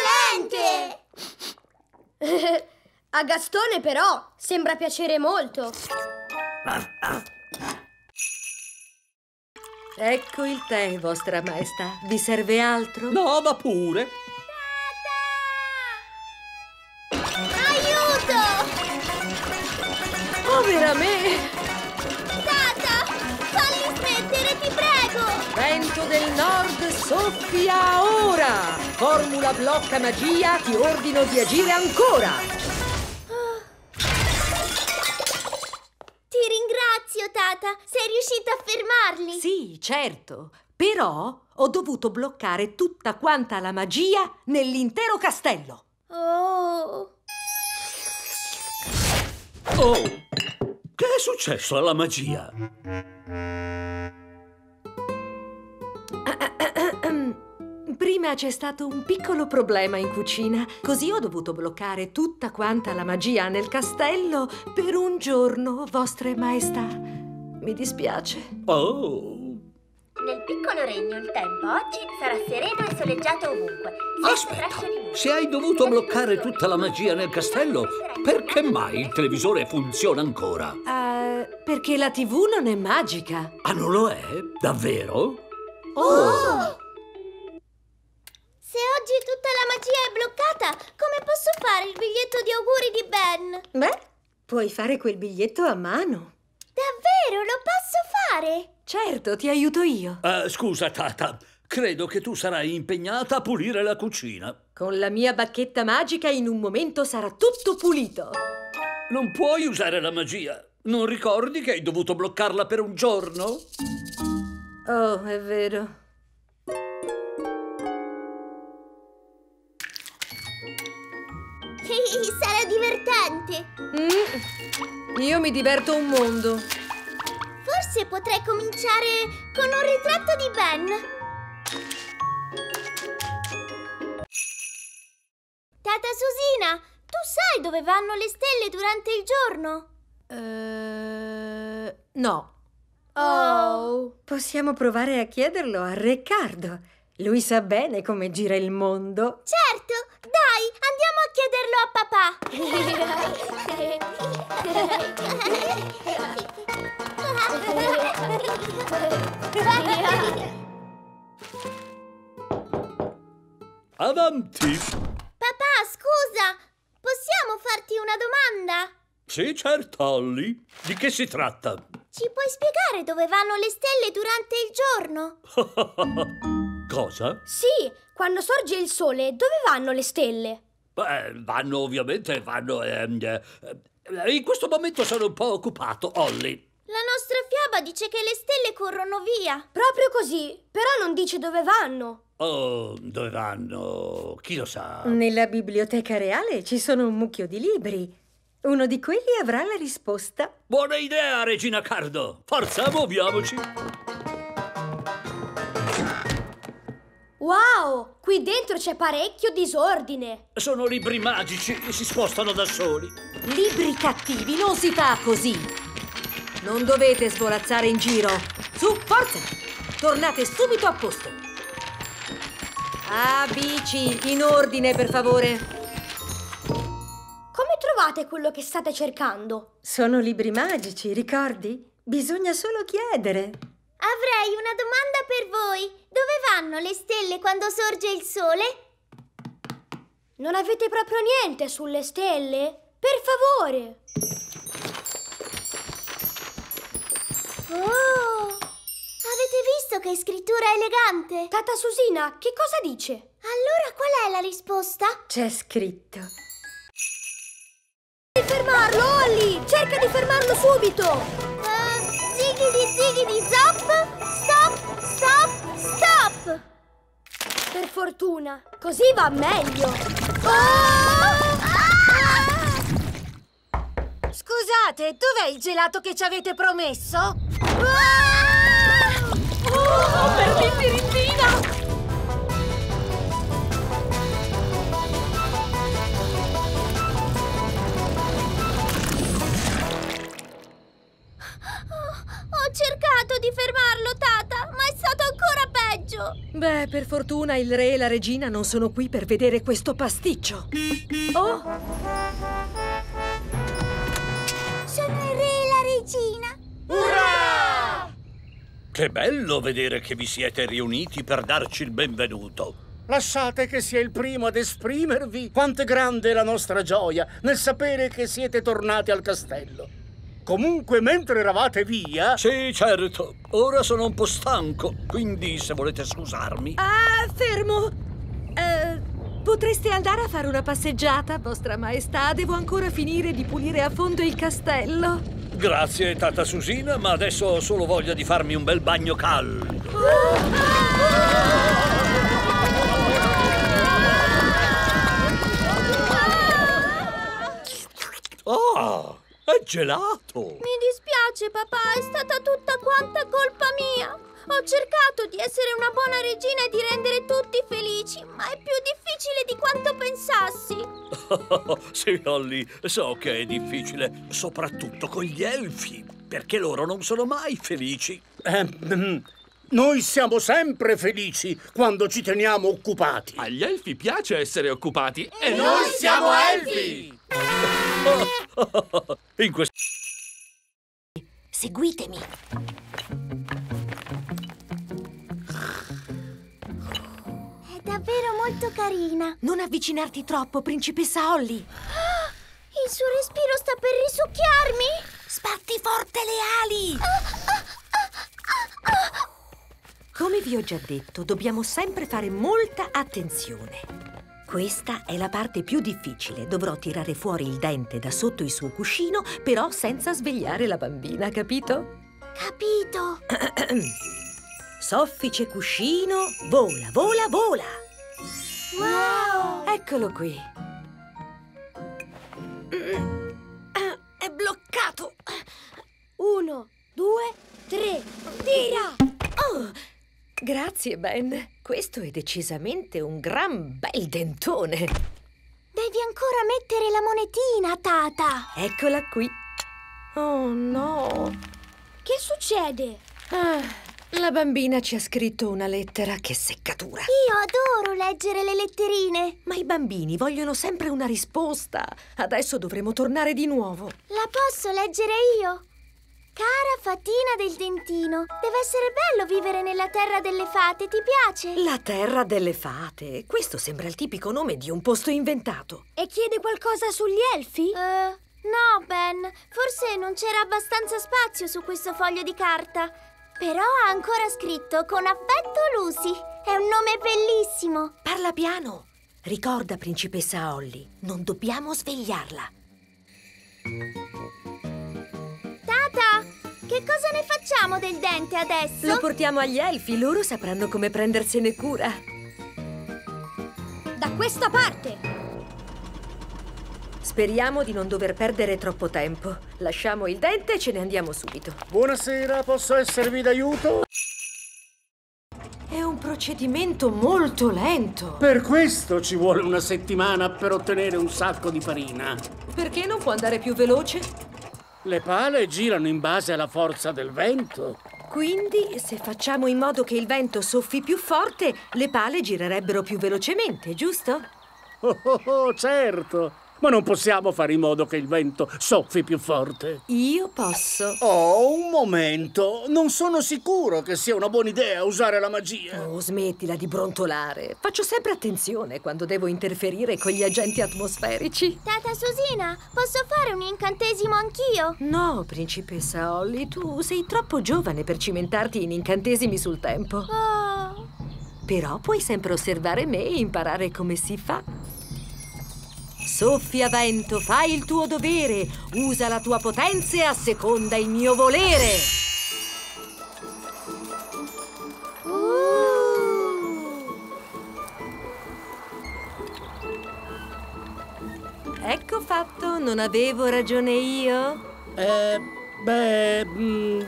puzzolente! A Gastone, però, sembra piacere molto. Ecco il tè, vostra maestà. Vi serve altro? No, va pure. Aiuto! Povera me! Tata, falli smettere, ti prego! Vento del nord soffia ora! Formula blocca magia, ti ordino di agire ancora! Ti ringrazio, Tata! Sei riuscita a fermarli! Sì, certo. Però ho dovuto bloccare tutta quanta la magia nell'intero castello. Oh! Oh! Che è successo alla magia? Prima c'è stato un piccolo problema in cucina, così ho dovuto bloccare tutta quanta la magia nel castello per un giorno, vostre maestà. Mi dispiace. Oh! Nel piccolo regno il tempo oggi sarà sereno e soleggiato ovunque. Aspetta, se hai dovuto bloccare tutta la magia nel castello, perché mai il televisore funziona ancora? Uh, perché la tivù non è magica. Ah, non lo è? Davvero? Oh! Se oggi tutta la magia è bloccata, come posso fare il biglietto di auguri di Ben? Beh, puoi fare quel biglietto a mano. Davvero, lo posso fare? Certo, ti aiuto io. Uh, scusa, Tata, credo che tu sarai impegnata a pulire la cucina. Con la mia bacchetta magica in un momento sarà tutto pulito. Non puoi usare la magia. Non ricordi che hai dovuto bloccarla per un giorno? Oh, è vero. Sarà divertente. Mm, io mi diverto un mondo. Forse potrei cominciare con un ritratto di Ben. Tata Susina, tu sai dove vanno le stelle durante il giorno? Uh, no. Oh. Possiamo provare a chiederlo a Riccardo. Lui sa bene come gira il mondo. Certo, dai, andiamo a chiederlo a papà. Avanti! Papà, scusa, possiamo farti una domanda? Sì, certo, Holly. Di che si tratta? Ci puoi spiegare dove vanno le stelle durante il giorno? Cosa? Sì, quando sorge il sole, dove vanno le stelle? Beh, vanno ovviamente, vanno... Ehm, eh, in questo momento sono un po' occupato, Holly. La nostra fiaba dice che le stelle corrono via. Proprio così, però non dice dove vanno. Oh, dove vanno? Chi lo sa? Nella biblioteca reale ci sono un mucchio di libri. Uno di quelli avrà la risposta. Buona idea, Regina Cardo! Forza, muoviamoci! Wow! Qui dentro c'è parecchio disordine. Sono libri magici che si spostano da soli. Libri cattivi non si fa così. Non dovete svolazzare in giro. Su, forza! Tornate subito a posto. Ah, bici, in ordine, per favore. Come trovate quello che state cercando? Sono libri magici, ricordi? Bisogna solo chiedere. Avrei una domanda per voi. Dove vanno le stelle quando sorge il sole? Non avete proprio niente sulle stelle? Per favore! Oh! Avete visto che scrittura elegante? Tata Susina, che cosa dice? Allora qual è la risposta? C'è scritto. Devi fermarlo, Holly! Cerca di fermarlo subito! Uh, zigidi zigidi zop! Stop! Stop! Stop! Per fortuna, così va meglio! Oh! Ah! Scusate, dov'è il gelato che ci avete promesso? Ah! Oh, per l'infiritina! Ho cercato di fermarlo, Tata, ma è stato ancora peggio. Beh, per fortuna il re e la regina non sono qui per vedere questo pasticcio. Oh! Sono il re e la regina. Urrà! Che bello vedere che vi siete riuniti per darci il benvenuto. Lasciate che sia il primo ad esprimervi quanto è grande la nostra gioia nel sapere che siete tornati al castello. Comunque, mentre eravate via... Sì, certo. Ora sono un po' stanco, quindi se volete scusarmi... Ah, fermo! Eh, potreste andare a fare una passeggiata, vostra maestà? Devo ancora finire di pulire a fondo il castello. Grazie, Tata Susina, ma adesso ho solo voglia di farmi un bel bagno caldo. Oh, è gelato! Mi dispiace, papà, è stata tutta quanta colpa mia. Ho cercato di essere una buona regina e di rendere tutti felici, ma è più difficile di quanto pensassi. Sì, Holly, so che è difficile, soprattutto con gli elfi, perché loro non sono mai felici. Eh, noi siamo sempre felici quando ci teniamo occupati. Agli elfi piace essere occupati. E noi siamo elfi! In questo... Seguitemi. È davvero molto carina. Non avvicinarti troppo, principessa Holly. Il suo respiro sta per risucchiarmi. Sbatti forte le ali. Come vi ho già detto, dobbiamo sempre fare molta attenzione. Questa è la parte più difficile. Dovrò tirare fuori il dente da sotto il suo cuscino, però senza svegliare la bambina, capito? Capito. Soffice cuscino, vola, vola, vola. Wow! Eccolo qui. È bloccato. Uno, due, tre, tira! Oh, grazie, Ben. Questo è decisamente un gran bel dentone. Devi ancora mettere la monetina, Tata. Eccola qui. Oh, no. Che succede? Ah, la bambina ci ha scritto una lettera. Che seccatura. Io adoro leggere le letterine. Ma i bambini vogliono sempre una risposta. Adesso dovremo tornare di nuovo. La posso leggere io? Cara fatina del dentino, deve essere bello vivere nella terra delle fate, ti piace? La terra delle fate? Questo sembra il tipico nome di un posto inventato. E chiede qualcosa sugli elfi? Uh, no, Ben, forse non c'era abbastanza spazio su questo foglio di carta. Però ha ancora scritto con affetto Lucy. È un nome bellissimo. Parla piano. Ricorda, principessa Holly, non dobbiamo svegliarla. Tata, che cosa ne facciamo del dente adesso? Lo portiamo agli elfi, loro sapranno come prendersene cura. Da questa parte! Speriamo di non dover perdere troppo tempo. Lasciamo il dente e ce ne andiamo subito. Buonasera, posso esservi d'aiuto? È un procedimento molto lento. Per questo ci vuole una settimana per ottenere un sacco di farina. Perché non può andare più veloce? Le pale girano in base alla forza del vento. Quindi, se facciamo in modo che il vento soffi più forte, le pale girerebbero più velocemente, giusto? Oh, oh, oh, certo! Ma non possiamo fare in modo che il vento soffi più forte. Io posso. Oh, un momento! Non sono sicuro che sia una buona idea usare la magia. Oh, smettila di brontolare. Faccio sempre attenzione quando devo interferire con gli agenti atmosferici. Tata Susina, posso fare un incantesimo anch'io? No, principessa Holly, tu sei troppo giovane per cimentarti in incantesimi sul tempo. Oh. Però puoi sempre osservare me e imparare come si fa. Soffia vento, fai il tuo dovere, usa la tua potenza e asseconda il mio volere. Uh. Ecco fatto, non avevo ragione io? Eh, beh... Mm...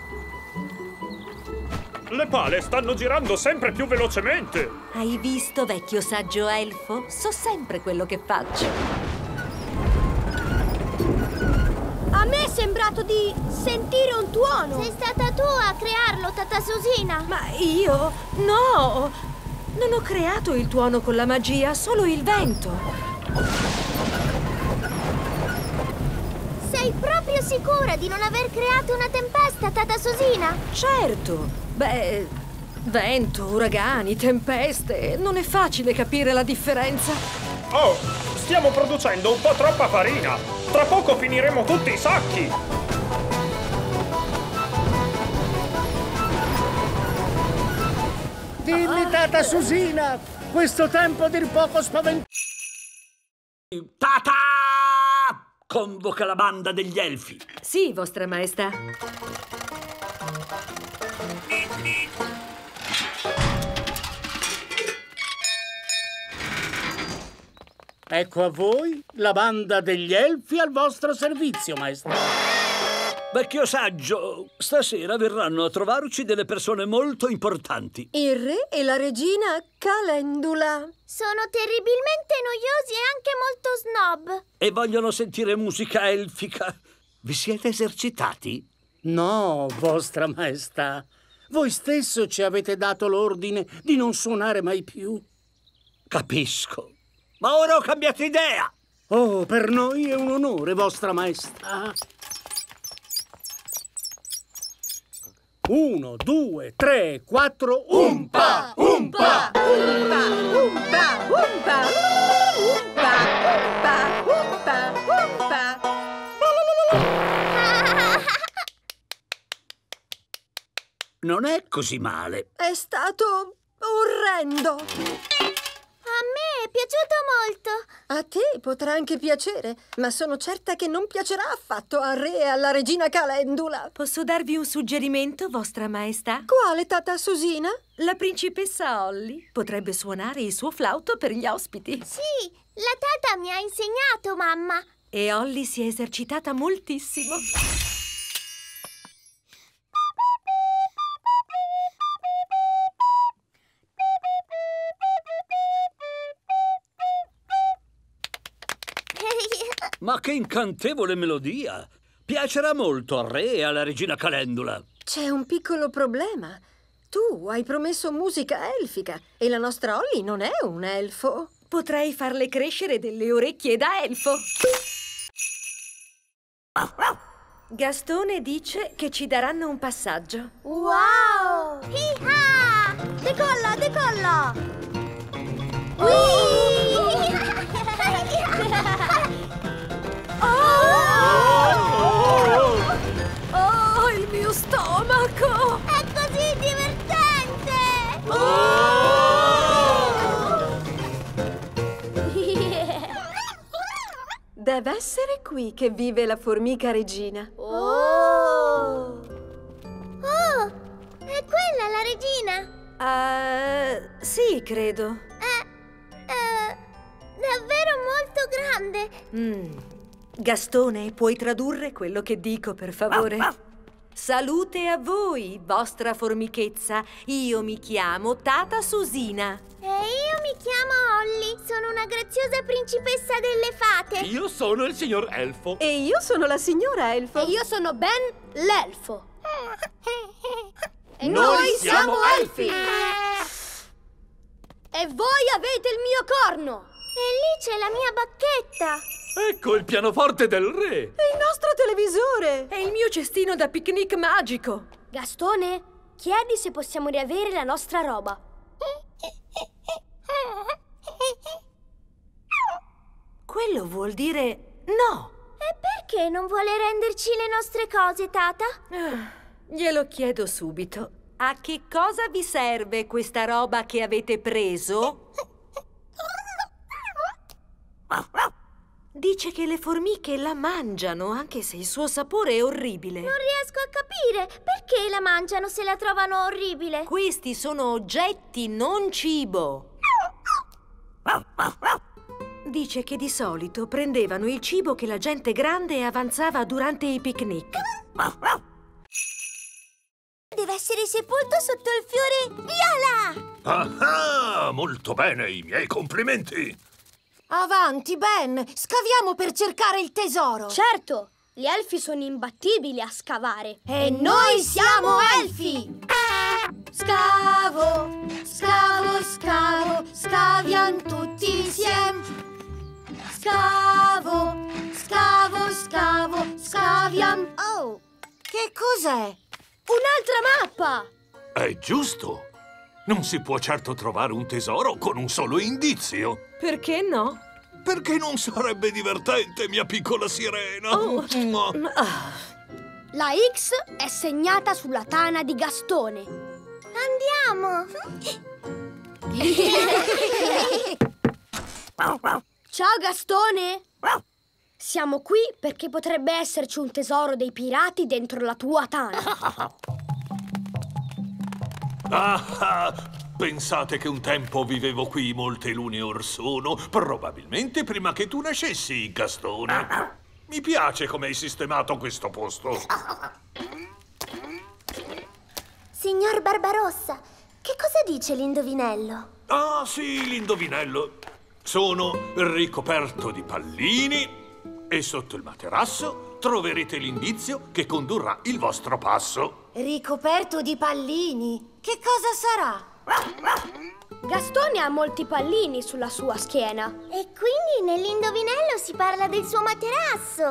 Le pale stanno girando sempre più velocemente. Hai visto, vecchio saggio elfo? So sempre quello che faccio. A me è sembrato di sentire un tuono. Sei stata tu a crearlo, Tata Susina. Ma io? No! Non ho creato il tuono con la magia, solo il vento. Sei proprio sicura di non aver creato una tempesta, Tata Susina? Certo! Beh, vento, uragani, tempeste, non è facile capire la differenza. Oh, stiamo producendo un po' troppa farina. Tra poco finiremo tutti i sacchi. Dimmi, tata Susina, questo tempo a dir poco spaventoso. Tata! Convoca la banda degli elfi. Sì, vostra maestà. Ecco a voi la banda degli elfi al vostro servizio, maestà. Vecchio saggio, stasera verranno a trovarci delle persone molto importanti. Il re e la regina Calendula. Sono terribilmente noiosi e anche molto snob. E vogliono sentire musica elfica. Vi siete esercitati? No, vostra maestà. Voi stesso ci avete dato l'ordine di non suonare mai più. Capisco. Ma ora ho cambiato idea. Oh, per noi è un onore, vostra maestà. Uno, due, tre, quattro, umpa! Umpa! Umpa! Umpa! Umpa! Umpa! Umpa! Umpa! Umpa! Non è così male. È stato orrendo. A me è piaciuto molto. A te potrà anche piacere, ma sono certa che non piacerà affatto al re e alla regina Calendula. Posso darvi un suggerimento, vostra maestà? Quale, tata Susina? La principessa Holly potrebbe suonare il suo flauto per gli ospiti. Sì, la tata mi ha insegnato, mamma. E Holly si è esercitata moltissimo. Ma che incantevole melodia! Piacerà molto al re e alla regina Calendula. C'è un piccolo problema. Tu hai promesso musica elfica e la nostra Holly non è un elfo. Potrei farle crescere delle orecchie da elfo. Gastone dice che ci daranno un passaggio. Wow! Hi-ha! Decolla, decolla! Oh! Oh, il mio stomaco! È così divertente! Oh! Deve essere qui che vive la formica regina. Oh! Oh! È quella la regina? Uh, sì, credo. È... è... davvero molto grande. Mm. Gastone, puoi tradurre quello che dico, per favore? Salute a voi, vostra formichezza. Io mi chiamo Tata Susina. E io mi chiamo Holly. Sono una graziosa principessa delle fate. Io sono il signor Elfo. E io sono la signora Elfo. E io sono Ben l'Elfo. E noi, noi siamo, siamo elfi. E voi avete il mio corno. E lì c'è la mia bacchetta. Ecco il pianoforte del re. E il nostro televisore. E il mio cestino da picnic magico. Gastone, chiedi se possiamo riavere la nostra roba. Quello vuol dire no. E perché non vuole renderci le nostre cose, tata? Ah, glielo chiedo subito. A che cosa vi serve questa roba che avete preso? Dice che le formiche la mangiano, anche se il suo sapore è orribile. Non riesco a capire. Perché la mangiano se la trovano orribile? Questi sono oggetti, non cibo. Dice che di solito prendevano il cibo che la gente grande avanzava durante i picnic. Deve essere sepolto sotto il fiore viola! Ah, molto bene, i miei complimenti. Avanti, Ben! Scaviamo per cercare il tesoro! Certo! Gli elfi sono imbattibili a scavare! E noi siamo elfi! Scavo, scavo, scavo, scaviamo tutti insieme! Scavo, scavo, scavo, scaviamo! Oh! Che cos'è? Un'altra mappa! È giusto. Non si può certo trovare un tesoro con un solo indizio. Perché no? Perché non sarebbe divertente, mia piccola sirena? Oh. La X è segnata sulla tana di Gastone. Andiamo! Ciao, Gastone! Siamo qui perché potrebbe esserci un tesoro dei pirati dentro la tua tana. Ah, pensate che un tempo vivevo qui molte lune or sono, probabilmente prima che tu nascessi, Gastone. Mi piace come hai sistemato questo posto. Signor Barbarossa, che cosa dice l'indovinello? Ah, sì, l'indovinello. Sono ricoperto di pallini e sotto il materasso troverete l'indizio che condurrà il vostro passo. Ricoperto di pallini? Che cosa sarà? Gastone ha molti pallini sulla sua schiena. E quindi nell'indovinello si parla del suo materasso.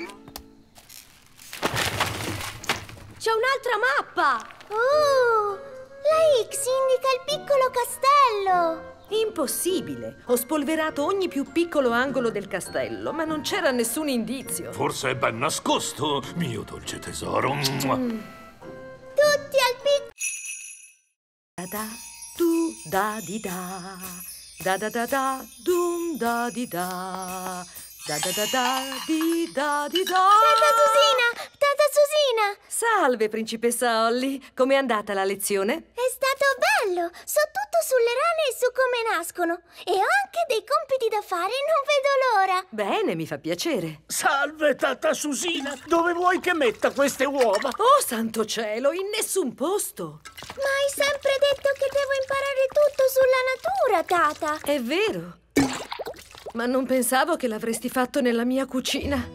C'è un'altra mappa! Oh, la X indica il piccolo castello. Impossibile! Ho spolverato ogni più piccolo angolo del castello, ma non c'era nessun indizio. Forse è ben nascosto, mio dolce tesoro. Mm. Tutti al piccolo... Da da, du da di da, da da da da, dum da di da, da da da da, di da di da. Tata Susina! Tata Susina! Salve, principessa Holly. Com'è andata la lezione? È stato bello! So tutto sulle rane e su come nascono. E ho anche dei compiti da fare, non vedo l'ora. Bene, mi fa piacere. Salve, Tata Susina! Dove vuoi che metta queste uova? Oh, santo cielo, in nessun posto. Ma hai sempre detto che devo imparare tutto sulla natura, Tata. È vero. Ma non pensavo che l'avresti fatto nella mia cucina.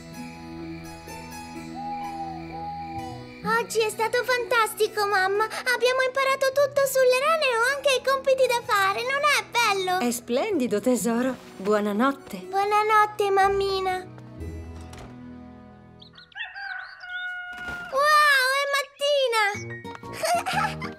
Oggi è stato fantastico, mamma. Abbiamo imparato tutto sulle rane e ho anche i compiti da fare. Non è bello? È splendido, tesoro. Buonanotte. Buonanotte, mammina. Wow, è mattina!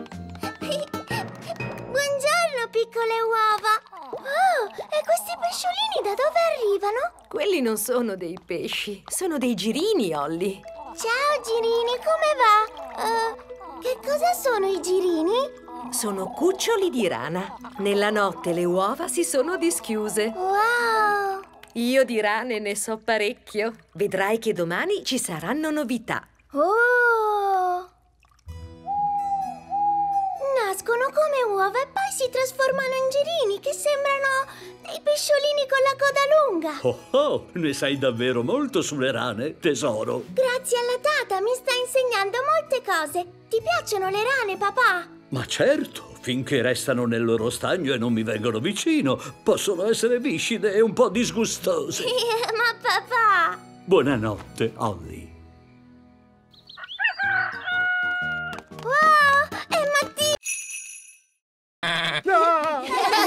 Buongiorno, piccole uova. Oh, e questi pesciolini da dove arrivano? Quelli non sono dei pesci, sono dei girini, Holly. Ciao, girini, come va? Uh, che cosa sono i girini? Sono cuccioli di rana. Nella notte le uova si sono dischiuse. Wow! Io di rane ne so parecchio. Vedrai che domani ci saranno novità. Oh! Nascono come uova e poi si trasformano in girini che sembrano dei pesciolini con la coda lunga. Oh oh, ne sai davvero molto sulle rane, tesoro. Grazie alla Tata, mi sta insegnando molte cose. Ti piacciono le rane, papà? Ma certo, finché restano nel loro stagno e non mi vengono vicino, possono essere viscide e un po' disgustose. Ma papà! Buonanotte, Holly. Wow, è mattina! No!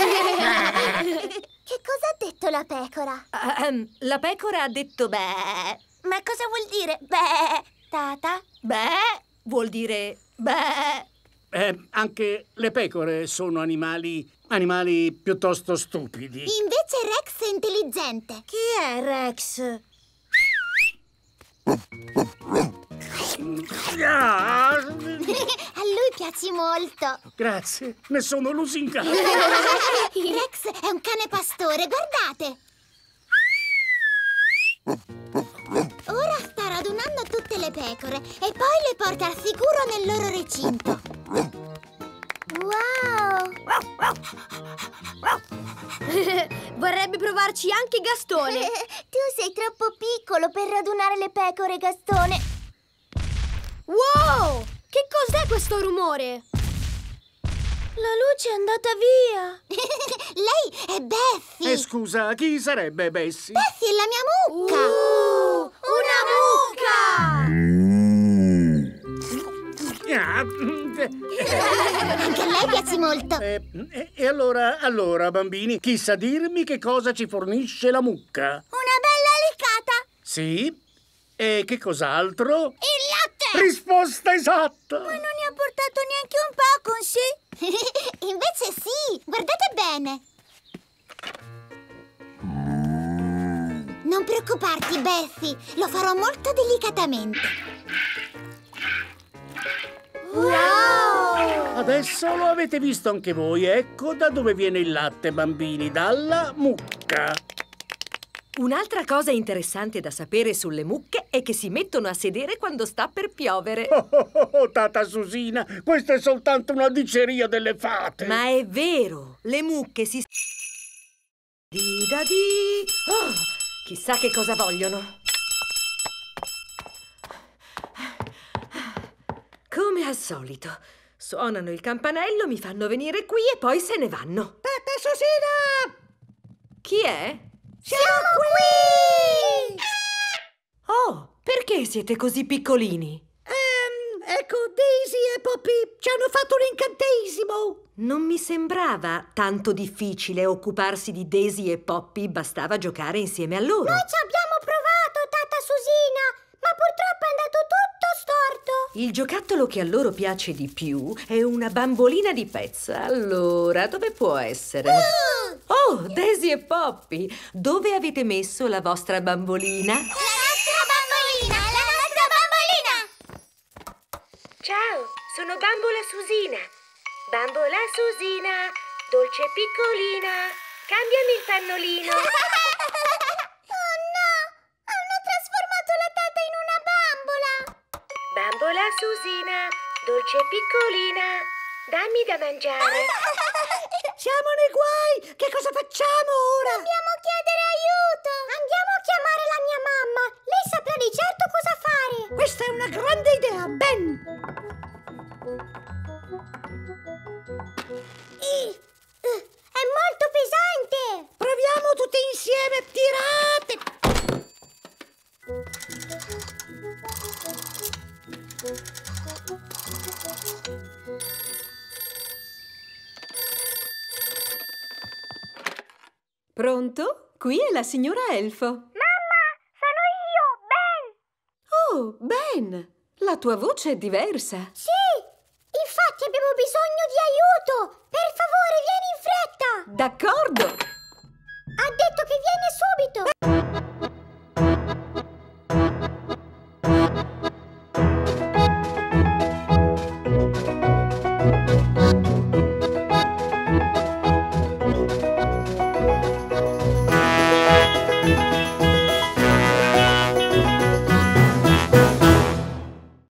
Che cosa ha detto la pecora? Uh, um, la pecora ha detto beh. Ma cosa vuol dire beh, Tata? Beh, vuol dire beh. Eh, anche le pecore sono animali, animali piuttosto stupidi. Invece Rex è intelligente. Chi è Rex? Ah! A lui piaci molto. Grazie, ne sono lusingato. Rex è un cane pastore, guardate. Ora sta radunando tutte le pecore e poi le porta al sicuro nel loro recinto. Wow! Vorrebbe provarci anche Gastone. Tu sei troppo piccolo per radunare le pecore, Gastone. Wow! Che cos'è questo rumore? La luce è andata via. Lei è Bessie. Eh, scusa, chi sarebbe Bessie? Bessie è la mia mucca. Uh, una mucca! Anche a lei piace molto. Eh, e, e allora, allora, bambini, chi sa dirmi che cosa ci fornisce la mucca? Una bella leccata. Sì? E che cos'altro? Il latte! Risposta esatta! Ma non ne ha portato neanche un po' con sé? Invece sì, guardate bene. Non preoccuparti, Bessie, lo farò molto delicatamente. Wow! Adesso lo avete visto anche voi. Ecco da dove viene il latte, bambini. Dalla mucca. Un'altra cosa interessante da sapere sulle mucche è che si mettono a sedere quando sta per piovere. Oh, oh, oh, oh, Tata Susina, questa è soltanto una diceria delle fate. Ma è vero, le mucche si... Di da di... Oh, chissà che cosa vogliono. Come al solito, suonano il campanello, mi fanno venire qui e poi se ne vanno. Tata Susina! Chi è? Siamo qui! Oh, perché siete così piccolini? Ehm, ecco, Daisy e Poppy ci hanno fatto un incantesimo. Non mi sembrava tanto difficile occuparsi di Daisy e Poppy, bastava giocare insieme a loro. Noi ci abbiamo provato, Tata Susina, ma purtroppo è andato tutto storto. Il giocattolo che a loro piace di più è una bambolina di pezza. Allora, dove può essere? Uh! Oh, Daisy e Poppy, dove avete messo la vostra bambolina? La nostra bambolina! La nostra bambolina! Ciao, sono Bambola Susina. Bambola Susina, dolce piccolina, cambiami il pannolino. Oh no! Hanno trasformato la tata in una bambola! Bambola Susina, dolce piccolina, dammi da mangiare. Siamo nei guai! Che cosa facciamo ora? Dobbiamo chiedere aiuto! Andiamo a chiamare la mia mamma! Lei saprà di certo cosa fare! Questa è una grande idea, Ben! I, uh, è molto pesante! Proviamo tutti insieme! Tirate! Pronto? Qui è la signora Elfo. Mamma, sono io, Ben! Oh, Ben! La tua voce è diversa. Sì! Infatti abbiamo bisogno di aiuto! Per favore, vieni in fretta! D'accordo! Ha detto che viene subito!